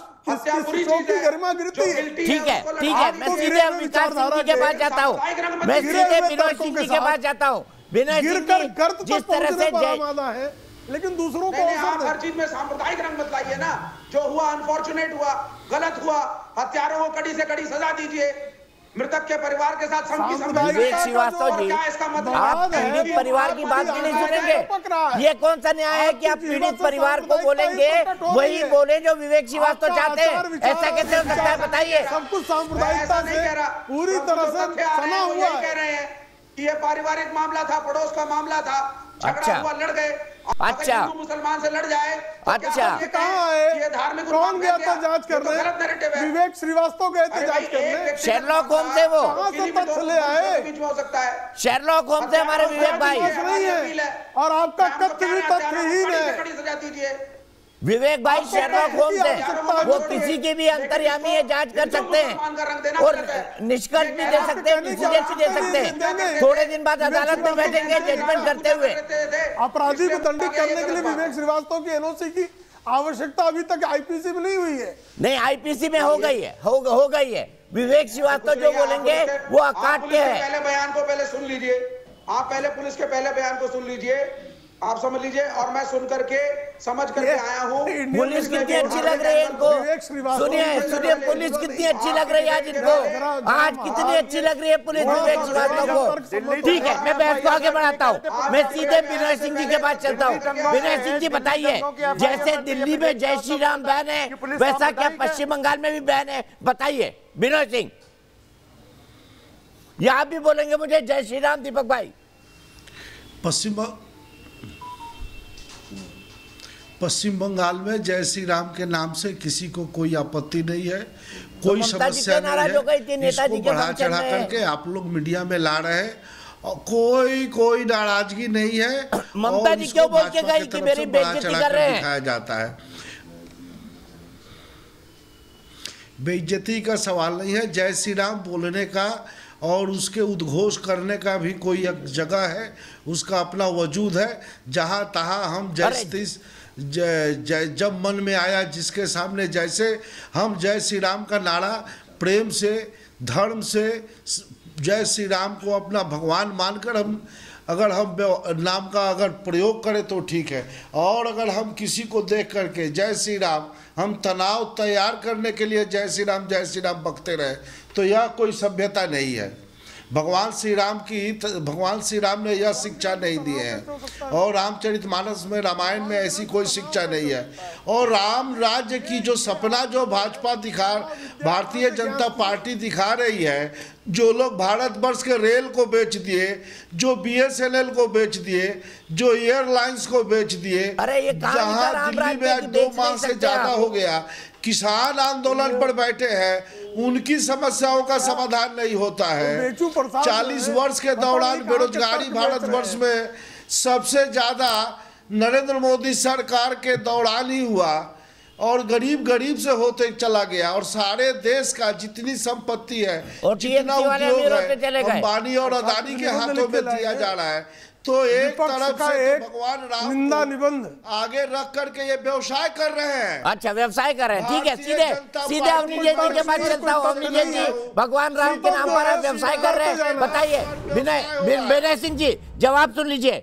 जो शो की गरिमा गिरती है। ठीक है ठीक है, मैं सीधे विकास सिंह जी के पास जाता हूँ। मैं सीधे विनोद सिंह जी के पास जाता हूँ। गिरकर गर्त तक पहुंचने पर आमादा है, लेकिन दूसरों को आप हर चीज में सांप्रदायिक रंग मत लाइए ना। जो हुआ अनफॉर्चुनेट हुआ, गलत हुआ, हत्यारों को कड़ी से कड़ी सजा दीजिए। मृतक के परिवार के साथ विवेक श्रीवास्तव जी, आप पीड़ित परिवार की बात भी नहीं सुनेंगे। ये कौन सा न्याय है कि आप पीड़ित परिवार को बोलेंगे वही बोले जो विवेक श्रीवास्तव चाहते हैं? ऐसा कैसे हो सकता है बताइए? सब कुछ सांप्रदायिकता से पूरी तरह से सना हुआ है। ये पारिवारिक मामला था, पड़ोस का मामला था, झगड़ा हुआ, लड़ गए। अच्छा, मुसलमान से लड़ जाए तो अच्छा, ये कहाँ है? ये धार्मिक कौन गया था जांच करने? विवेक श्रीवास्तव गए थे जांच करने। शेरलॉक होम्स है वो, कहाँ से तथ्य ले आए? बीच में हो सकता है शेरलॉक होम्स है हमारे विवेक भाई। नहीं है, और आपका कथ्य भी तथ्यहीन है। विवेक भाई शेरलॉक होम्स है, वो किसी के भी अंतर्यामी है, जांच कर सकते हैं और निष्कर्ष भी दे सकते हैं, डिसीजन भी दे सकते हैं। थोड़े दिन बाद अदालत में बैठेंगे जजमेंट करते हुए। अपराधी को दंडित करने के लिए विवेक श्रीवास्तव की एनओसी की आवश्यकता अभी तक आईपीसी में नहीं हुई है। नहीं, आईपीसी में हो गई है, हो, हो गई है। विवेक श्रीवास्तव जो बोलेंगे वो अकाट के है। पहले बयान को पहले सुन लीजिए। आप पहले पुलिस के पहले बयान को सुन लीजिए, आप समझ लीजिए, और मैं सुन करके समझ करके आया हूँ। पुलिस कितनी अच्छी लग रही है इनको, सुनिए सुनिए, पुलिस कितनी अच्छी लग रही है आज इनको, आज कितनी अच्छी लग रही है पुलिस विवेक श्रीवास्तव को। ठीक है, मैं बहस को आगे बढ़ाता हूँ, मैं सीधे विनय सिंह जी के पास चलता हूँ। विनय सिंह जी बताइए, जैसे दिल्ली में जय श्री राम बैन है, वैसा क्या पश्चिम बंगाल में भी बैन है? बताइए विनय सिंह, या आप भी बोलेंगे मुझे जय श्री राम? दीपक भाई, पश्चिम पश्चिम बंगाल में जय श्री राम के नाम से किसी को कोई आपत्ति नहीं है, कोई समस्या नहीं है। इसको बढ़ा चढ़ा करके आप लोग मीडिया में ला रहे हैं और कोई कोई नाराजगी नहीं है। ममता जी क्यों बोल के गई कि मेरी बेइज्जती कर रहे हैं? दिखाया जाता है, बेइज्जती का सवाल नहीं है। जय श्री राम बोलने का और उसके उद्घोष करने का भी कोई एक जगह है, उसका अपना वजूद है। जहाँ तहाँ हम जैसे जब मन में आया जिसके सामने जैसे हम जय श्री राम का नारा प्रेम से धर्म से जय श्री राम को अपना भगवान मानकर हम अगर हम नाम का अगर प्रयोग करें तो ठीक है। और अगर हम किसी को देख करके जय श्री राम हम तनाव तैयार करने के लिए जय श्री राम जय श्री राम बकते रहे तो यह कोई सभ्यता नहीं है। भगवान श्री राम की भगवान श्री राम ने यह शिक्षा नहीं दी है और रामचरितमानस में रामायण में ऐसी कोई शिक्षा नहीं है। और राम राज्य की जो सपना जो भाजपा दिखा भारतीय जनता पार्टी दिखा रही है, जो लोग भारतवर्ष के रेल को बेच दिए, जो बीएसएनएल को बेच दिए, जो एयरलाइंस को बेच दिए, जहां दिल्ली में आज दो माह से ज्यादा हो गया किसान आंदोलन पर बैठे हैं, उनकी समस्याओं का समाधान नहीं होता है। चालीस वर्ष के दौरान बेरोजगारी भारतवर्ष में सबसे ज्यादा नरेंद्र मोदी सरकार के दौरान ही हुआ और गरीब गरीब से होते चला गया और सारे देश का जितनी संपत्ति है और जितना उद्योग है अंबानी और अदानी के हाथों में दिया जा रहा है। तो एक तरफ से तो भगवान राम निंदा निबंध आगे रख करके ये व्यवसाय कर रहे हैं। अच्छा, व्यवसाय कर रहे हैं, ठीक है। सीधे सीधे अवनी जी के पास चलता हूँ। अवनी जी भगवान राम के नाम पर व्यवसाय कर रहे हैं, बताइए। विनय विनय सिंह जी जवाब सुन लीजिए।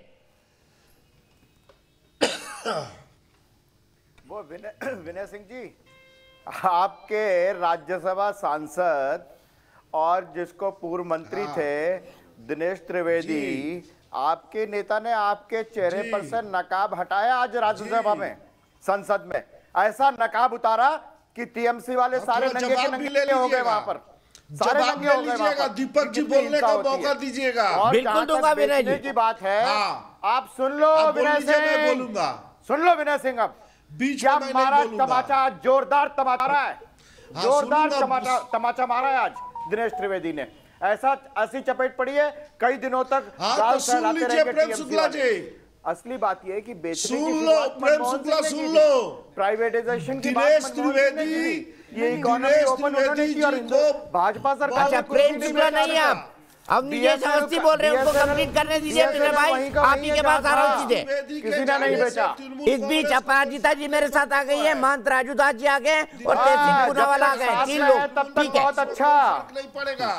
वो विनय विनय सिंह जी, आपके राज्यसभा सांसद और जिसको पूर्व मंत्री थे दिनेश त्रिवेदी, आपके नेता ने आपके चेहरे पर से नकाब हटाया आज राज्यसभा में, संसद में। ऐसा नकाब उतारा कि टीएमसी वाले सारे नंगे के नंगे हो गए वहां पर, सारे नंगे हो गए वहां पर। दीपक जी बोलने का मौका दीजिएगा। बिल्कुल दूंगा विनय जी की बात है। आप सुन लो विनय सिंह, बोलूंगा सुन लो विनय सिंह। अब क्या मारा तमाचा, जोरदार तमाचा रहा है, जोरदार तमाचा तमाचा मारा है आज दिनेश त्रिवेदी ने। ऐसा ऐसी चपेट पड़ी है कई दिनों तक गाल सहलाते रहेंगे टीएमसी वाले। असली बात यह है कि बेचने की शुरुआत मनमोहन सिंह ने की थी, प्राइवेटाइजेशन की बात मनमोहन सिंह ने की थी, ये इकोनॉमी ओपन उन्होंने की और भाजपा सरकार। अच्छा, प्रेम शुक्ला नहीं आप अब नीचे समस्ती बोल रहे हैं, उनको कंप्लीट करने दीजिए विनय भाई। आप ही के पास आ रहा हूँ सीधे। किसी ने नहीं बेचा। इस बीच अपराजिता जी मेरे साथ आ गई है, महंत राजू दास जी आ गए और तेज पूनावाला आ गए, तीन लोग। तब तक बहुत अच्छा नहीं पड़ेगा।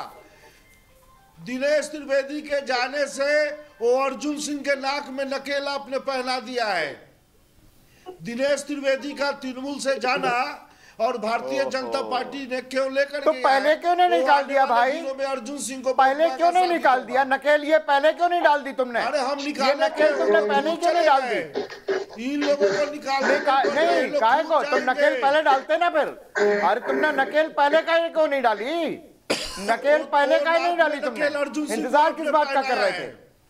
दिनेश त्रिवेदी के जाने से वो अर्जुन सिंह के नाक में नकेला अपने पहना दिया है। दिनेश त्रिवेदी का तृणमूल से जाना और भारतीय जनता पार्टी ने क्यों लेकर तो पहले क्यों नहीं निकाल दिया भाई? अर्जुन सिंह को पहले क्यों नहीं निकाल दिया? नकेल ये पहले क्यों नहीं डाल दी तुमने? अरे हम निकाल ये नकेल तुमने पहले क्यों नहीं डाल दी? इन लोगों को निकाल नहीं, काहे को तुम नकेल पहले डालते ना फिर? अरे तुमने नकेल पहले काहे क्यों नहीं डाली? नकेल पहले काहे नहीं डाली तुमने? इंतजार किस बात का कर रहे थे?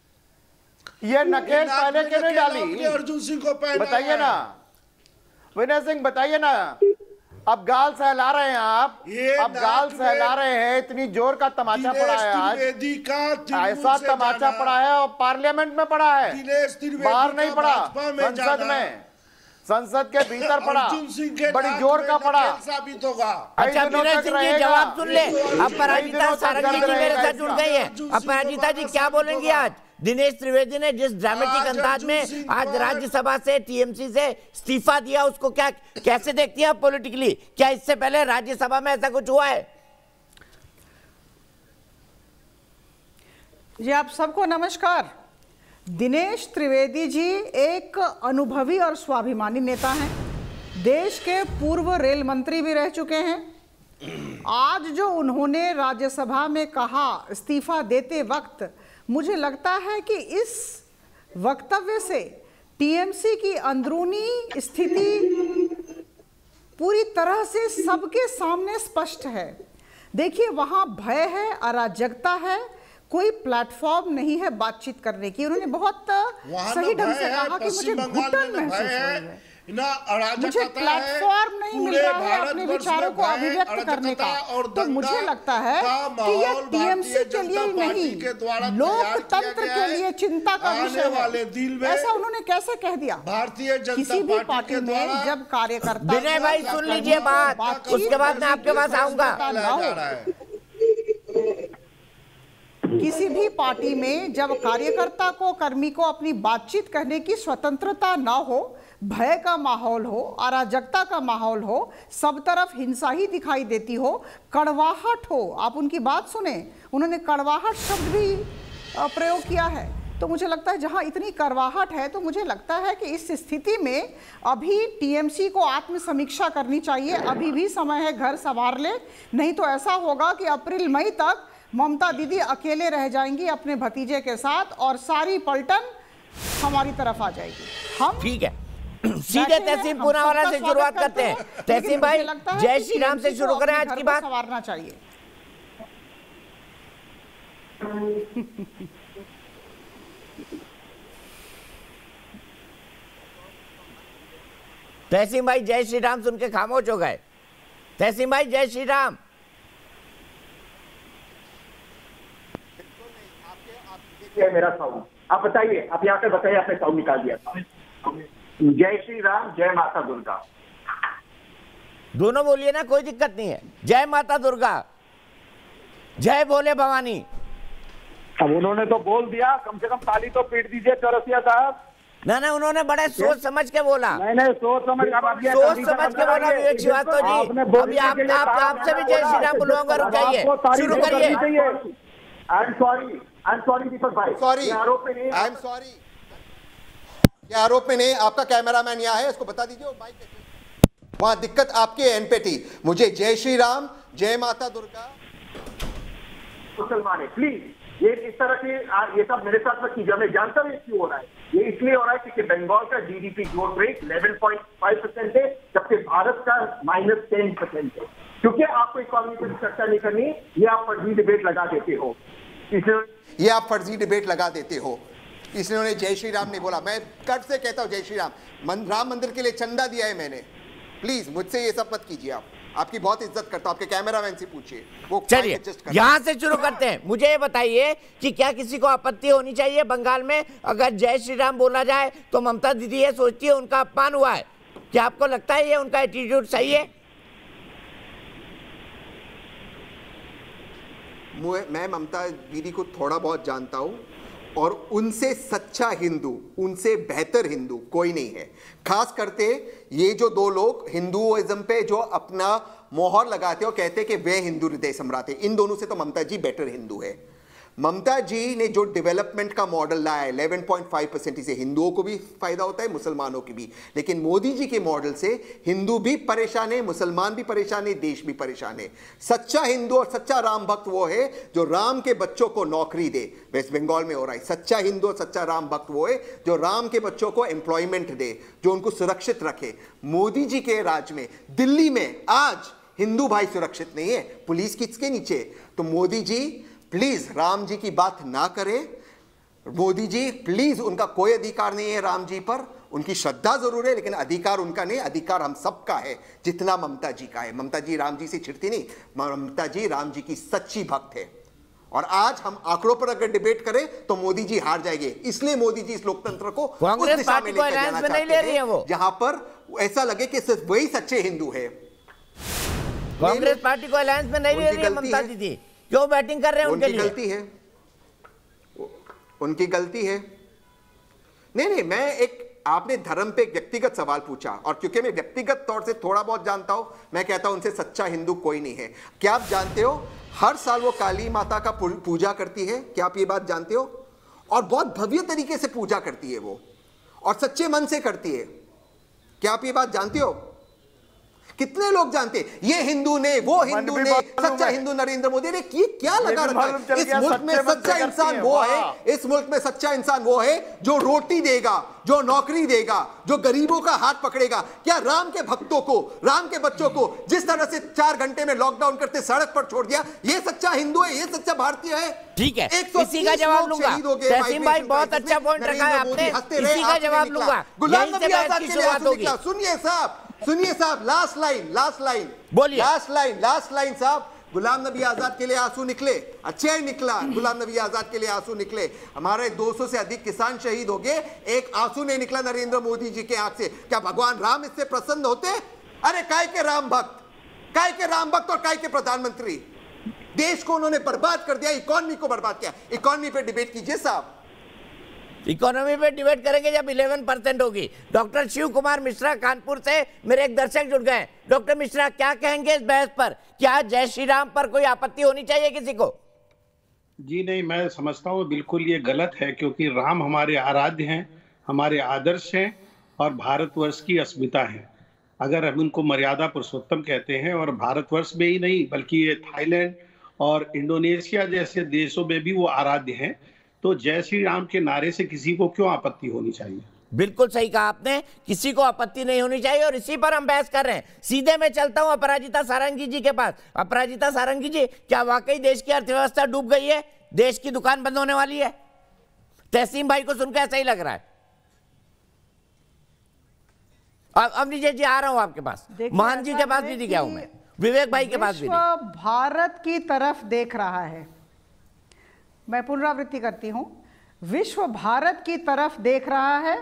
ये नकेल पहले क्यों नहीं डाली? अर्जुन सिंह को बताइए ना विनय सिंह, बताइए ना। अब गाल सहला रहे हैं आप, अब गाल सहला रहे हैं। इतनी जोर का तमाचा पड़ा है आज, ऐसा तमाचा पड़ा है और पार्लियामेंट में पड़ा है, बाहर नहीं पड़ा, संसद में, संसद के भीतर पड़ा, बड़ी जोर का पड़ा। साबित होगा। अच्छा विनय सिंह जी जवाब सुन ले। अपराजिता सारंगी जी मेरे साथ जुड़ गई है। अपराजिता जी क्या बोलेंगी आज? दिनेश त्रिवेदी ने जिस ड्रामेटिक अंदाज में आज राज्यसभा से टीएमसी से इस्तीफा दिया, उसको क्या कैसे देखती है पॉलिटिकली? क्या इससे पहले राज्यसभा में ऐसा कुछ हुआ है? जी आप सबको नमस्कार। दिनेश त्रिवेदी जी एक अनुभवी और स्वाभिमानी नेता हैं, देश के पूर्व रेल मंत्री भी रह चुके हैं। आज जो उन्होंने राज्यसभा में कहा इस्तीफा देते वक्त, मुझे लगता है कि इस वक्तव्य से टीएमसी की अंदरूनी स्थिति पूरी तरह से सबके सामने स्पष्ट है। देखिए वहाँ भय है, अराजकता है, कोई प्लेटफॉर्म नहीं है बातचीत करने की। उन्होंने बहुत सही ढंग से कहा कि मुझे घुटन महसूस हो रही है, मुझे प्लेटफॉर्म नहीं मिल रहा है अपने विचारों को अभिव्यक्त करने का। तो मुझे लगता है कि यह टीएमसी के लिए नहीं, लोकतंत्र के लिए चिंता का विषय है। ऐसा उन्होंने कैसे कह दिया? भारतीय जनता किसी भी पार्टी में जब कार्यकर्ता, विनय भाई सुन लीजिए बात, उसके बाद मैं आपके पास आऊंगा। किसी भी पार्टी में जब कार्यकर्ता को, कर्मी को अपनी बातचीत करने की स्वतंत्रता ना हो, भय का माहौल हो, अराजकता का माहौल हो, सब तरफ हिंसा ही दिखाई देती हो, कड़वाहट हो, आप उनकी बात सुने, उन्होंने कड़वाहट शब्द भी प्रयोग किया है। तो मुझे लगता है जहां इतनी कड़वाहट है, तो मुझे लगता है कि इस स्थिति में अभी टीएमसी को आत्मसमीक्षा करनी चाहिए। अभी भी समय है, घर संवार ले, नहीं तो ऐसा होगा कि अप्रैल मई तक ममता दीदी अकेले रह जाएंगी अपने भतीजे के साथ और सारी पलटन हमारी तरफ आ जाएगी। हम ठीक है, सीधे तहसीन पूनावाला से शुरुआत करते हैं। तहसीन भाई जय श्री राम से शुरू करें आज की बात। संवारना चाहिए। तहसीन भाई जय श्री राम सुन के खामोश हो गए। तहसीन भाई जय श्री राम। मेरा साउंड आप बताइए, आप यहाँ पे बताइए, आपने साउंड निकाल दिया था। जय श्री राम, जय माता दुर्गा। दोनों बोलिए ना, कोई दिक्कत नहीं है। जय माता दुर्गा, जय भोले भवानी। अब उन्होंने तो बोल दिया, कम से कम ताली तो पीट दीजिए चौरसिया साहब। ना ना, उन्होंने बड़े सोच समझ के बोला। नहीं नहीं, सोच समझ सोच समझ के बोला विवेक श्रीवास्तव जी। अभी आप आपसे भी जय श्री राम बुलवाऊंगा, रुक जाइए, शुरू करिए। I am sorry, I am sorry Deepak भाई, सॉरी, आरोप में नहीं, आई एम सॉरी, ये आरोप में नहीं। आपका कैमरामैन यहाँ है, उसको बता दीजिए माइक। वहां दिक्कत आपके एंड पे थी। मुझे जय श्री राम, जय माता दुर्गा। मुसलमान है, प्लीज ये इस तरह के ये सब मेरे साथ मत कीजिए। मैं जानता हूँ क्यों हो रहा है, ये इसलिए हो रहा है क्योंकि बंगाल का जीडीपी ग्रोथ रेट ग्यारह पॉइंट पाँच परसेंट है, जबकि भारत का माइनस टेन परसेंट है। क्योंकि आपको इकोनॉमी पर चर्चा नहीं करनी, ये आप फर्जी डिबेट लगा देते हो। ये आप फर्जी डिबेट लगा देते हो। इसलिए उन्होंने जय श्री राम नहीं बोला। मैं कट से कहता हूं जय श्री राम। मन, राम मंदिर के लिए चंदा दिया है मैंने। प्लीज मुझसे ये सब मत कीजिए। आप आपकी बहुत इज्जत करता हूं, आपके कैमरामैन से पूछिए, वो चलिए यहां से शुरू करते हैं। मुझे ये बताइए कि क्या किसी को आपत्ति होनी चाहिए बंगाल में अगर जय श्री राम बोला जाए तो ममता दीदी ये सोचती है उनका अपमान हुआ है? क्या आपको लगता है ये उनका एटीट्यूड सही है? मैं ममता दीदी को थोड़ा बहुत जानता हूं और उनसे सच्चा हिंदू, उनसे बेहतर हिंदू कोई नहीं है। खास करते ये जो दो लोग हिंदुइज्म पे जो अपना मोहर लगाते और कहते कि वे हिंदू हृदय सम्राट है, इन दोनों से तो ममता जी बेटर हिंदू है। ममता जी ने जो डेवलपमेंट का मॉडल लाया है ग्यारह पॉइंट पाँच परसेंट, से हिंदुओं को भी फायदा होता है, मुसलमानों की भी। लेकिन मोदी जी के मॉडल से हिंदू भी परेशान है, मुसलमान भी परेशान है, देश भी परेशान है। सच्चा हिंदू और सच्चा राम भक्त वो है जो राम के बच्चों को नौकरी दे। वेस्ट बंगाल में हो रहा है। सच्चा हिंदू और सच्चा राम भक्त वो है जो राम के बच्चों को एम्प्लॉयमेंट दे, जो उनको सुरक्षित रखे। मोदी जी के राज में दिल्ली में आज हिंदू भाई सुरक्षित नहीं है, पुलिस किसके नीचे? तो मोदी जी प्लीज राम जी की बात ना करें। मोदी जी प्लीज, उनका कोई अधिकार नहीं है राम जी पर। उनकी श्रद्धा जरूर है लेकिन अधिकार उनका नहीं, अधिकार हम सबका है जितना ममता जी का है। ममता जी राम जी से छिड़ती नहीं, ममता जी राम जी की सच्ची भक्त है। और आज हम आंकड़ों पर अगर डिबेट करें तो मोदी जी हार जाएंगे। इसलिए मोदी जी इस लोकतंत्र को उस दिशा में लेकर जाना चाहते हैं जहां पर ऐसा लगे कि सिर्फ वही सच्चे हिंदू है। कांग्रेस पार्टी को अलायंस में नहीं ले रही है ममता दीदी, क्यों बैटिंग कर रहे हैं? उनके लिए गलती है, उनकी गलती है। नहीं नहीं, मैं एक आपने धर्म पे एक व्यक्तिगत सवाल पूछा, और क्योंकि मैं व्यक्तिगत तौर से थोड़ा बहुत जानता हूं, मैं कहता हूं उनसे सच्चा हिंदू कोई नहीं है। क्या आप जानते हो हर साल वो काली माता का पूजा करती है? क्या आप ये बात जानते हो? और बहुत भव्य तरीके से पूजा करती है वो, और सच्चे मन से करती है। क्या आप ये बात जानते हो? कितने लोग जानते हैं? ये हिंदू ने, वो हिंदू ने, सच्चा हिंदू नरेंद्र मोदी ने। ये क्या लगा रखा है? इस मुल्क में सच्चा इंसान वो है, इस मुल्क में सच्चा इंसान वो है जो रोटी देगा, जो नौकरी देगा, जो गरीबों का हाथ पकड़ेगा। क्या राम के भक्तों को, राम के बच्चों को जिस तरह से चार घंटे में लॉकडाउन करते सड़क पर छोड़ दिया, ये सच्चा हिंदू है, ये सच्चा भारतीय है? ठीक है, इसी का जवाब लूंगा। तहसीन भाई बहुत अच्छा पॉइंट रखा है आपने, इसी का जवाब लूंगा। गुलाम नबी आजाद के लिए आंसू निकला। सुनिए साहब, सुनिए साहब, लास्ट लाइन, लास्ट लाइन बोलिए, लास्ट लाइन, लास्ट लाइन साहब। गुलाम नबी आजाद के लिए आंसू निकले, अच्छे ही निकला। गुलाम नबी आजाद के लिए आंसू निकले। हमारे दो सौ से अधिक किसान शहीद हो गए, एक आंसू नहीं निकला नरेंद्र मोदी जी के आंख से। क्या भगवान राम इससे प्रसन्न होते? अरे काय के राम भक्त, काय के राम भक्त और काय के प्रधानमंत्री। देश को उन्होंने बर्बाद कर दिया, इकोनॉमी को बर्बाद किया। इकोनॉमी पे डिबेट कीजिए साहब। इकोनॉमी पे डिबेट करेंगे जब ग्यारह परसेंट होगी। डॉक्टर शिव कुमार मिश्रा कानपुर से मेरे एक दर्शक जुड़ गए। डॉक्टर मिश्रा, क्या कहेंगे इस बहस पर? क्या जय श्री राम पर कोई आपत्ति होनी चाहिए किसी को? जी नहीं, मैं समझता हूँ बिल्कुल ये गलत है, क्योंकि राम हमारे आराध्य हैं, हमारे आदर्श हैं और भारतवर्ष की अस्मिता है। अगर हम उनको मर्यादा पुरुषोत्तम कहते हैं, और भारतवर्ष में ही नहीं बल्कि ये थाईलैंड और इंडोनेशिया जैसे देशों में भी वो आराध्य हैं, तो जय श्री राम के नारे से किसी को क्यों आपत्ति होनी चाहिए? बिल्कुल सही कहा आपने, किसी को आपत्ति नहीं होनी चाहिए, और इसी पर हम बहस कर रहे हैं। सीधे मैं चलता हूं अपराजिता सारंगी जी के पास। अपराजिता सारंगी जी, क्या वाकई देश की अर्थव्यवस्था डूब गई है? देश की दुकान बंद होने वाली है? तहसीन भाई को सुनकर ऐसा ही लग रहा है। अब अब नीचे जी आ रहा हूं आपके पास, महान जी के पास भी दिख गया हूं मैं, विवेक भाई के पास भी नहीं। भारत की तरफ देख रहा है, मैं पुनरावृत्ति करती हूं, विश्व भारत की तरफ देख रहा है।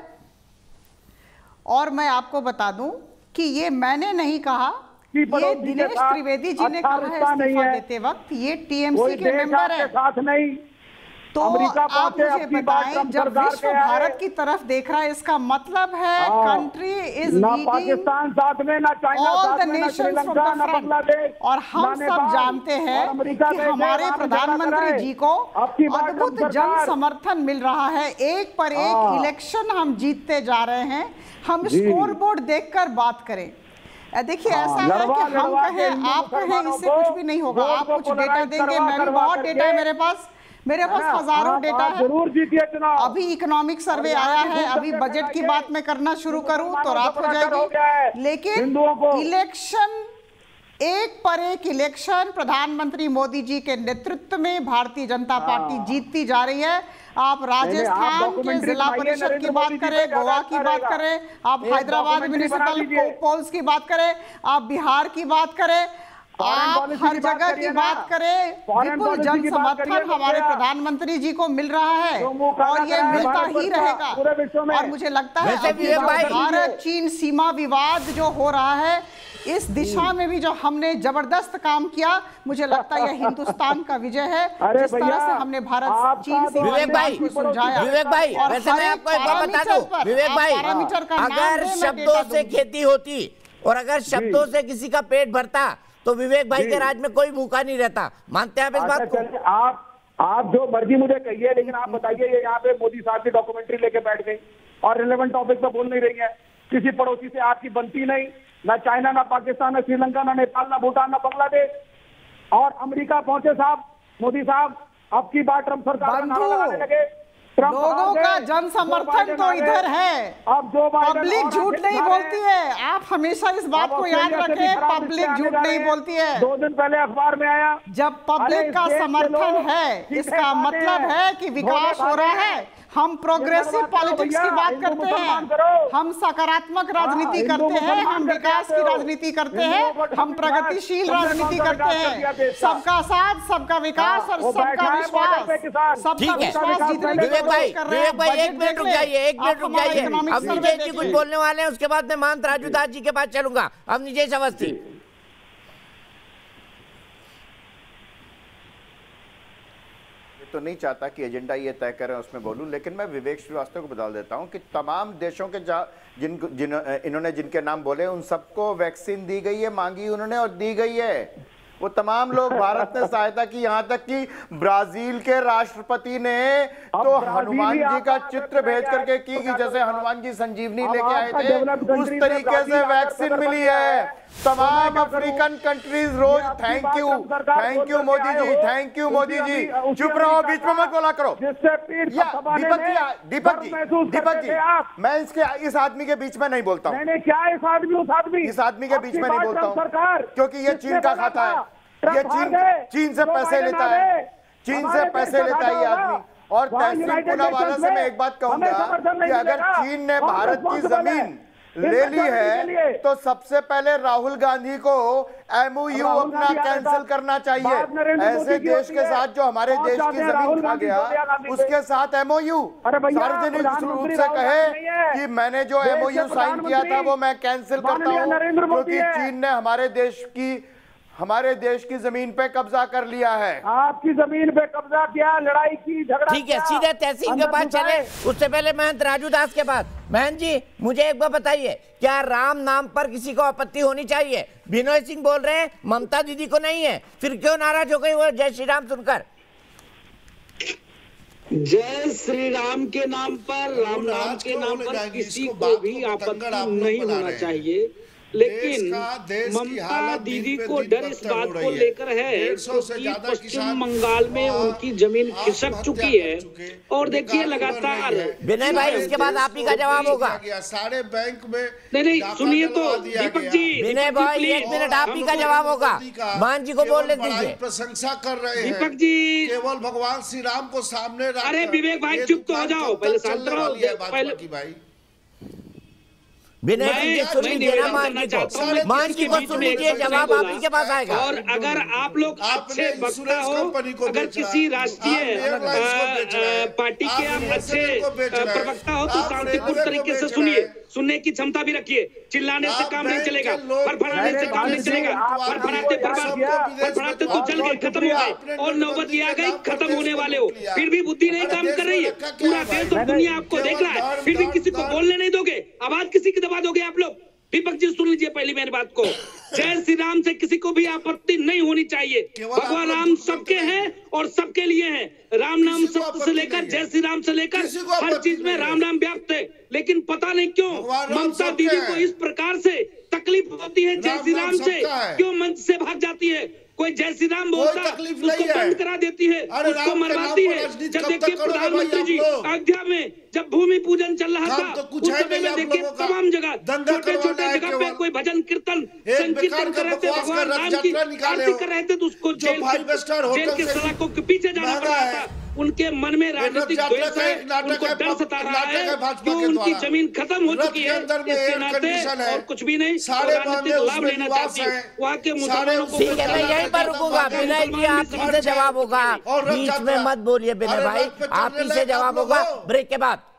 और मैं आपको बता दूं कि ये मैंने नहीं कहा, ये दिनेश त्रिवेदी जी ने कहा है इस्तीफा देते वक्त। ये टीएमसी के मेंबर है। साथ नहीं, तो आप मुझे बताएं, जब विश्व भारत की तरफ देख रहा है, इसका मतलब है कंट्री इज ना पाकिस्तान साथ में, ना चाइना साथ में, ना श्रीलंका, ना बांग्लादेश। और हम सब जानते हैं कि हमारे प्रधानमंत्री जी को अद्भुत जन समर्थन मिल रहा है। एक पर एक इलेक्शन हम जीतते जा रहे हैं। हम स्कोर बोर्ड देखकर बात करें। देखिए, ऐसा है कि हम कहें, आप कहें, इससे कुछ भी नहीं होगा। आप कुछ डेटा देंगे, मैं भी बहुत डेटा है मेरे पास, मेरे पास हजारों डेटा है। जरूर जीतिए चुनाव। अभी इकोनॉमिक सर्वे आया है, अभी बजट की बात मैं करना शुरू करूं तो रात हो जाएगी। लेकिन इलेक्शन, एक पर एक इलेक्शन प्रधानमंत्री मोदी जी के नेतृत्व में भारतीय जनता पार्टी जीतती जा रही है। आप राजस्थान के जिला परिषद की बात करें, गोवा की बात करें, आप हैदराबाद म्युनिसिपल पोल्स की बात करें, आप बिहार की बात करें, आप हर जगह की बात करें, विपुल जन समर्थन हमारे प्रधानमंत्री जी को मिल रहा है और ये मिलता ही रहेगा। और मुझे लगता है भारत चीन सीमा विवाद जो हो रहा है, इस दिशा में भी जो हमने जबरदस्त काम किया, मुझे लगता है यह हिंदुस्तान का विजय है। जिस तरह से हमने भारत चीन सीमा विवाद को सुलझाया। विवेक भाई, वैसे मैं आपको एक बात बता दूं, विवेक भाई, अगर शब्दों से खेती होती और अगर शब्दों से किसी का पेट भरता तो विवेक भाई के राज में कोई भूखा नहीं रहता। मानते हैं आप इस बात को? आप आप जो मर्जी मुझे कहिए, लेकिन आप बताइए, ये यहाँ पे मोदी साहब की डॉक्यूमेंट्री लेके बैठ गई और रिलेवेंट टॉपिक पे बोल नहीं रही है। किसी पड़ोसी से आपकी बनती नहीं, ना चाइना, ना पाकिस्तान, ना श्रीलंका, ना नेपाल, ना भूटान, ना बांग्लादेश। और अमेरिका पहुंचे साहब, मोदी साहब, अब की बार ट्रंप सरकार का नारा लगाने लगे। लोगों का जन समर्थन तो इधर है, अब जो पब्लिक झूठ नहीं बोलती है। आप हमेशा इस बात को याद रखें, पब्लिक झूठ नहीं बोलती है। दो दिन पहले अखबार में आया, जब पब्लिक का समर्थन है, इसका मतलब है कि विकास हो रहा है। हम प्रोग्रेसिव पॉलिटिक्स की बात करते हैं, हम सकारात्मक राजनीति करते हैं, हम विकास की राजनीति करते हैं, हम प्रगतिशील राजनीति करते हैं। सबका साथ, सबका विकास और सबका विश्वास, सबका विश्वास जीतने की कोशिश कर रहे हैं। विवेक भाई, एक मिनट रुक जाइए, एक मिनट रुक जाइए। अब निजय जी कुछ बोलने वाले हैं, उसके बाद मैं महंत राजू दास जी के पास चलूंगा। अब निजय अवस्थी। तो नहीं चाहता कि एजेंडा ये तय करें उसमें बोलूं, लेकिन मैं विवेक श्रीवास्तव को बता देता हूं कि तमाम देशों के जिन जिन इन्होंने जिनके नाम बोले उन सबको वैक्सीन दी गई है, मांगी उन्होंने और दी गई है। वो तमाम लोग भारत ने सहायता की, यहाँ तक कि ब्राजील के राष्ट्रपति ने तो हनुमान जी का चित्र भेज करके की कि जैसे हनुमान जी संजीवनी लेके आए थे उस तरीके से वैक्सीन मिली है। तमाम अफ्रीकन कंट्रीज रोज thank you thank you Modi ji, thank you Modi ji. चुप रहो, बीच में मत बोला करो। दीपक जी दीपक जी दीपक जी मैं इसके इस आदमी के बीच में नहीं बोलता हूँ। क्या इस आदमी उस आदमी इस आदमी के बीच में नहीं बोलता हूँ, क्योंकि ये चीन का खाता है, ये चीन चीन से पैसे लेता है, चीन से पैसे लेता है ये आदमी। और तहसील पूनावाला से मैं एक बात कहूंगा कि अगर चीन ने भारत की जमीन ले ली है तो सबसे पहले राहुल गांधी को एमओयू अपना कैंसिल करना चाहिए। ऐसे देश के साथ जो हमारे देश की जमीन खा गया उसके साथ एमओयू सार्वजनिक रूप से कहे कि मैंने जो एमओयू साइन किया था वो मैं कैंसिल करता हूँ, क्योंकि चीन ने हमारे देश की हमारे देश की जमीन पे कब्जा कर लिया है। आपकी जमीन पे कब्जा किया, लड़ाई की, झगड़ा। ठीक है, सीधे तहसील के पास चले। उससे पहले महंत राजू दास के पास। महंत जी मुझे एक बार बताइए, क्या राम नाम पर किसी को आपत्ति होनी चाहिए? बिनोय सिंह बोल रहे हैं ममता दीदी को नहीं है, फिर क्यों नाराज हो गई वो जय श्री राम सुनकर? जय श्री राम के नाम पर, राम नाम के नाम पर किसी को भी आपत्ति नहीं होना चाहिए, लेकिन ममता दीदी को डर इस बात को लेकर है कि पश्चिम बंगाल में उनकी जमीन खिसक चुकी है। और देखिए लगातार विनय भाई इसके बाद आप ही का जवाब होगा। सारे बैंक में नहीं नहीं सुनिए तो दीपक जी, विनय भाई एक मिनट आप ही का जवाब होगा। मान जी को बोलने दीजिए। प्रशंसा कर रहे हैं दीपक जी, केवल भगवान श्री राम को सामने रखकर। अरे विवेक भाई चुप तो हो जाओ, पहले शांत रहो। पहले भाई विनय जी सुन लीजिए ना मान जी को, मान जी को सुन लीजिए, जवाब आप ही के पास आएगा। और अगर आप लोग अच्छे वक्ता हो, अगर किसी राष्ट्रीय पार्टी के आप अच्छे प्रवक्ता हो तो शांतिपूर्ण तरीके से सुनिए, सुनने की क्षमता भी रखिए। चिल्लाने से काम नहीं चलेगा, फड़फड़ाने से काम नहीं चलेगा। फड़फड़ाते फड़फड़ाते तो चल गए, खत्म हो गए, और नौबत ये आ गई खत्म होने वाले हो, फिर भी बुद्धि नहीं काम कर रही है। पूरा देश और दुनिया आपको देख रहा है, फिर भी किसी को बोलने नहीं दोगे, आवाज किसी की दबा दोगे आप लोग। दीपक जी सुन लीजिए पहली मेरी बात को, जय श्री राम से किसी को भी आपत्ति नहीं होनी चाहिए। भगवान राम सबके हैं और सबके लिए हैं। राम नाम शब्द से लेकर जय श्री राम से लेकर हर चीज में राम नाम व्याप्त है, लेकिन पता नहीं क्यों ममता दीदी को इस प्रकार से तकलीफ होती है जय श्री राम से, क्यों मंच से भाग जाती है। कोई जय श्री राम बोलता उसको बंद करा देती है, उसको मरवाती है। जब देखिए प्रधानमंत्री जी अयोध्या में जब भूमि पूजन चल रहा था उस समय में देखिए तमाम जगह छोटे छोटे जगह पे कोई भजन कीर्तन संकीर्तन कर रहे थे, भगवान राम की आरती कर रहे थे, तो उसको जेल जेल के सलाखों के पीछे जाना पड़ रहा था। उनके मन में राजनीतिक द्वेष है, उनको डर सता रहा है जो उनकी जमीन खत्म हो चुकी है, इसके नाते और कुछ भी नहीं, राजनीतिक लाभ लेना चाहती है वहाँ के मुसलमानों को। ठीक है, मैं यहीं पर रुकूंगा। विनय जी आप ही से जवाब होगा, बीच में मत बोलिए विनय भाई, आप ही से जवाब होगा ब्रेक के बाद।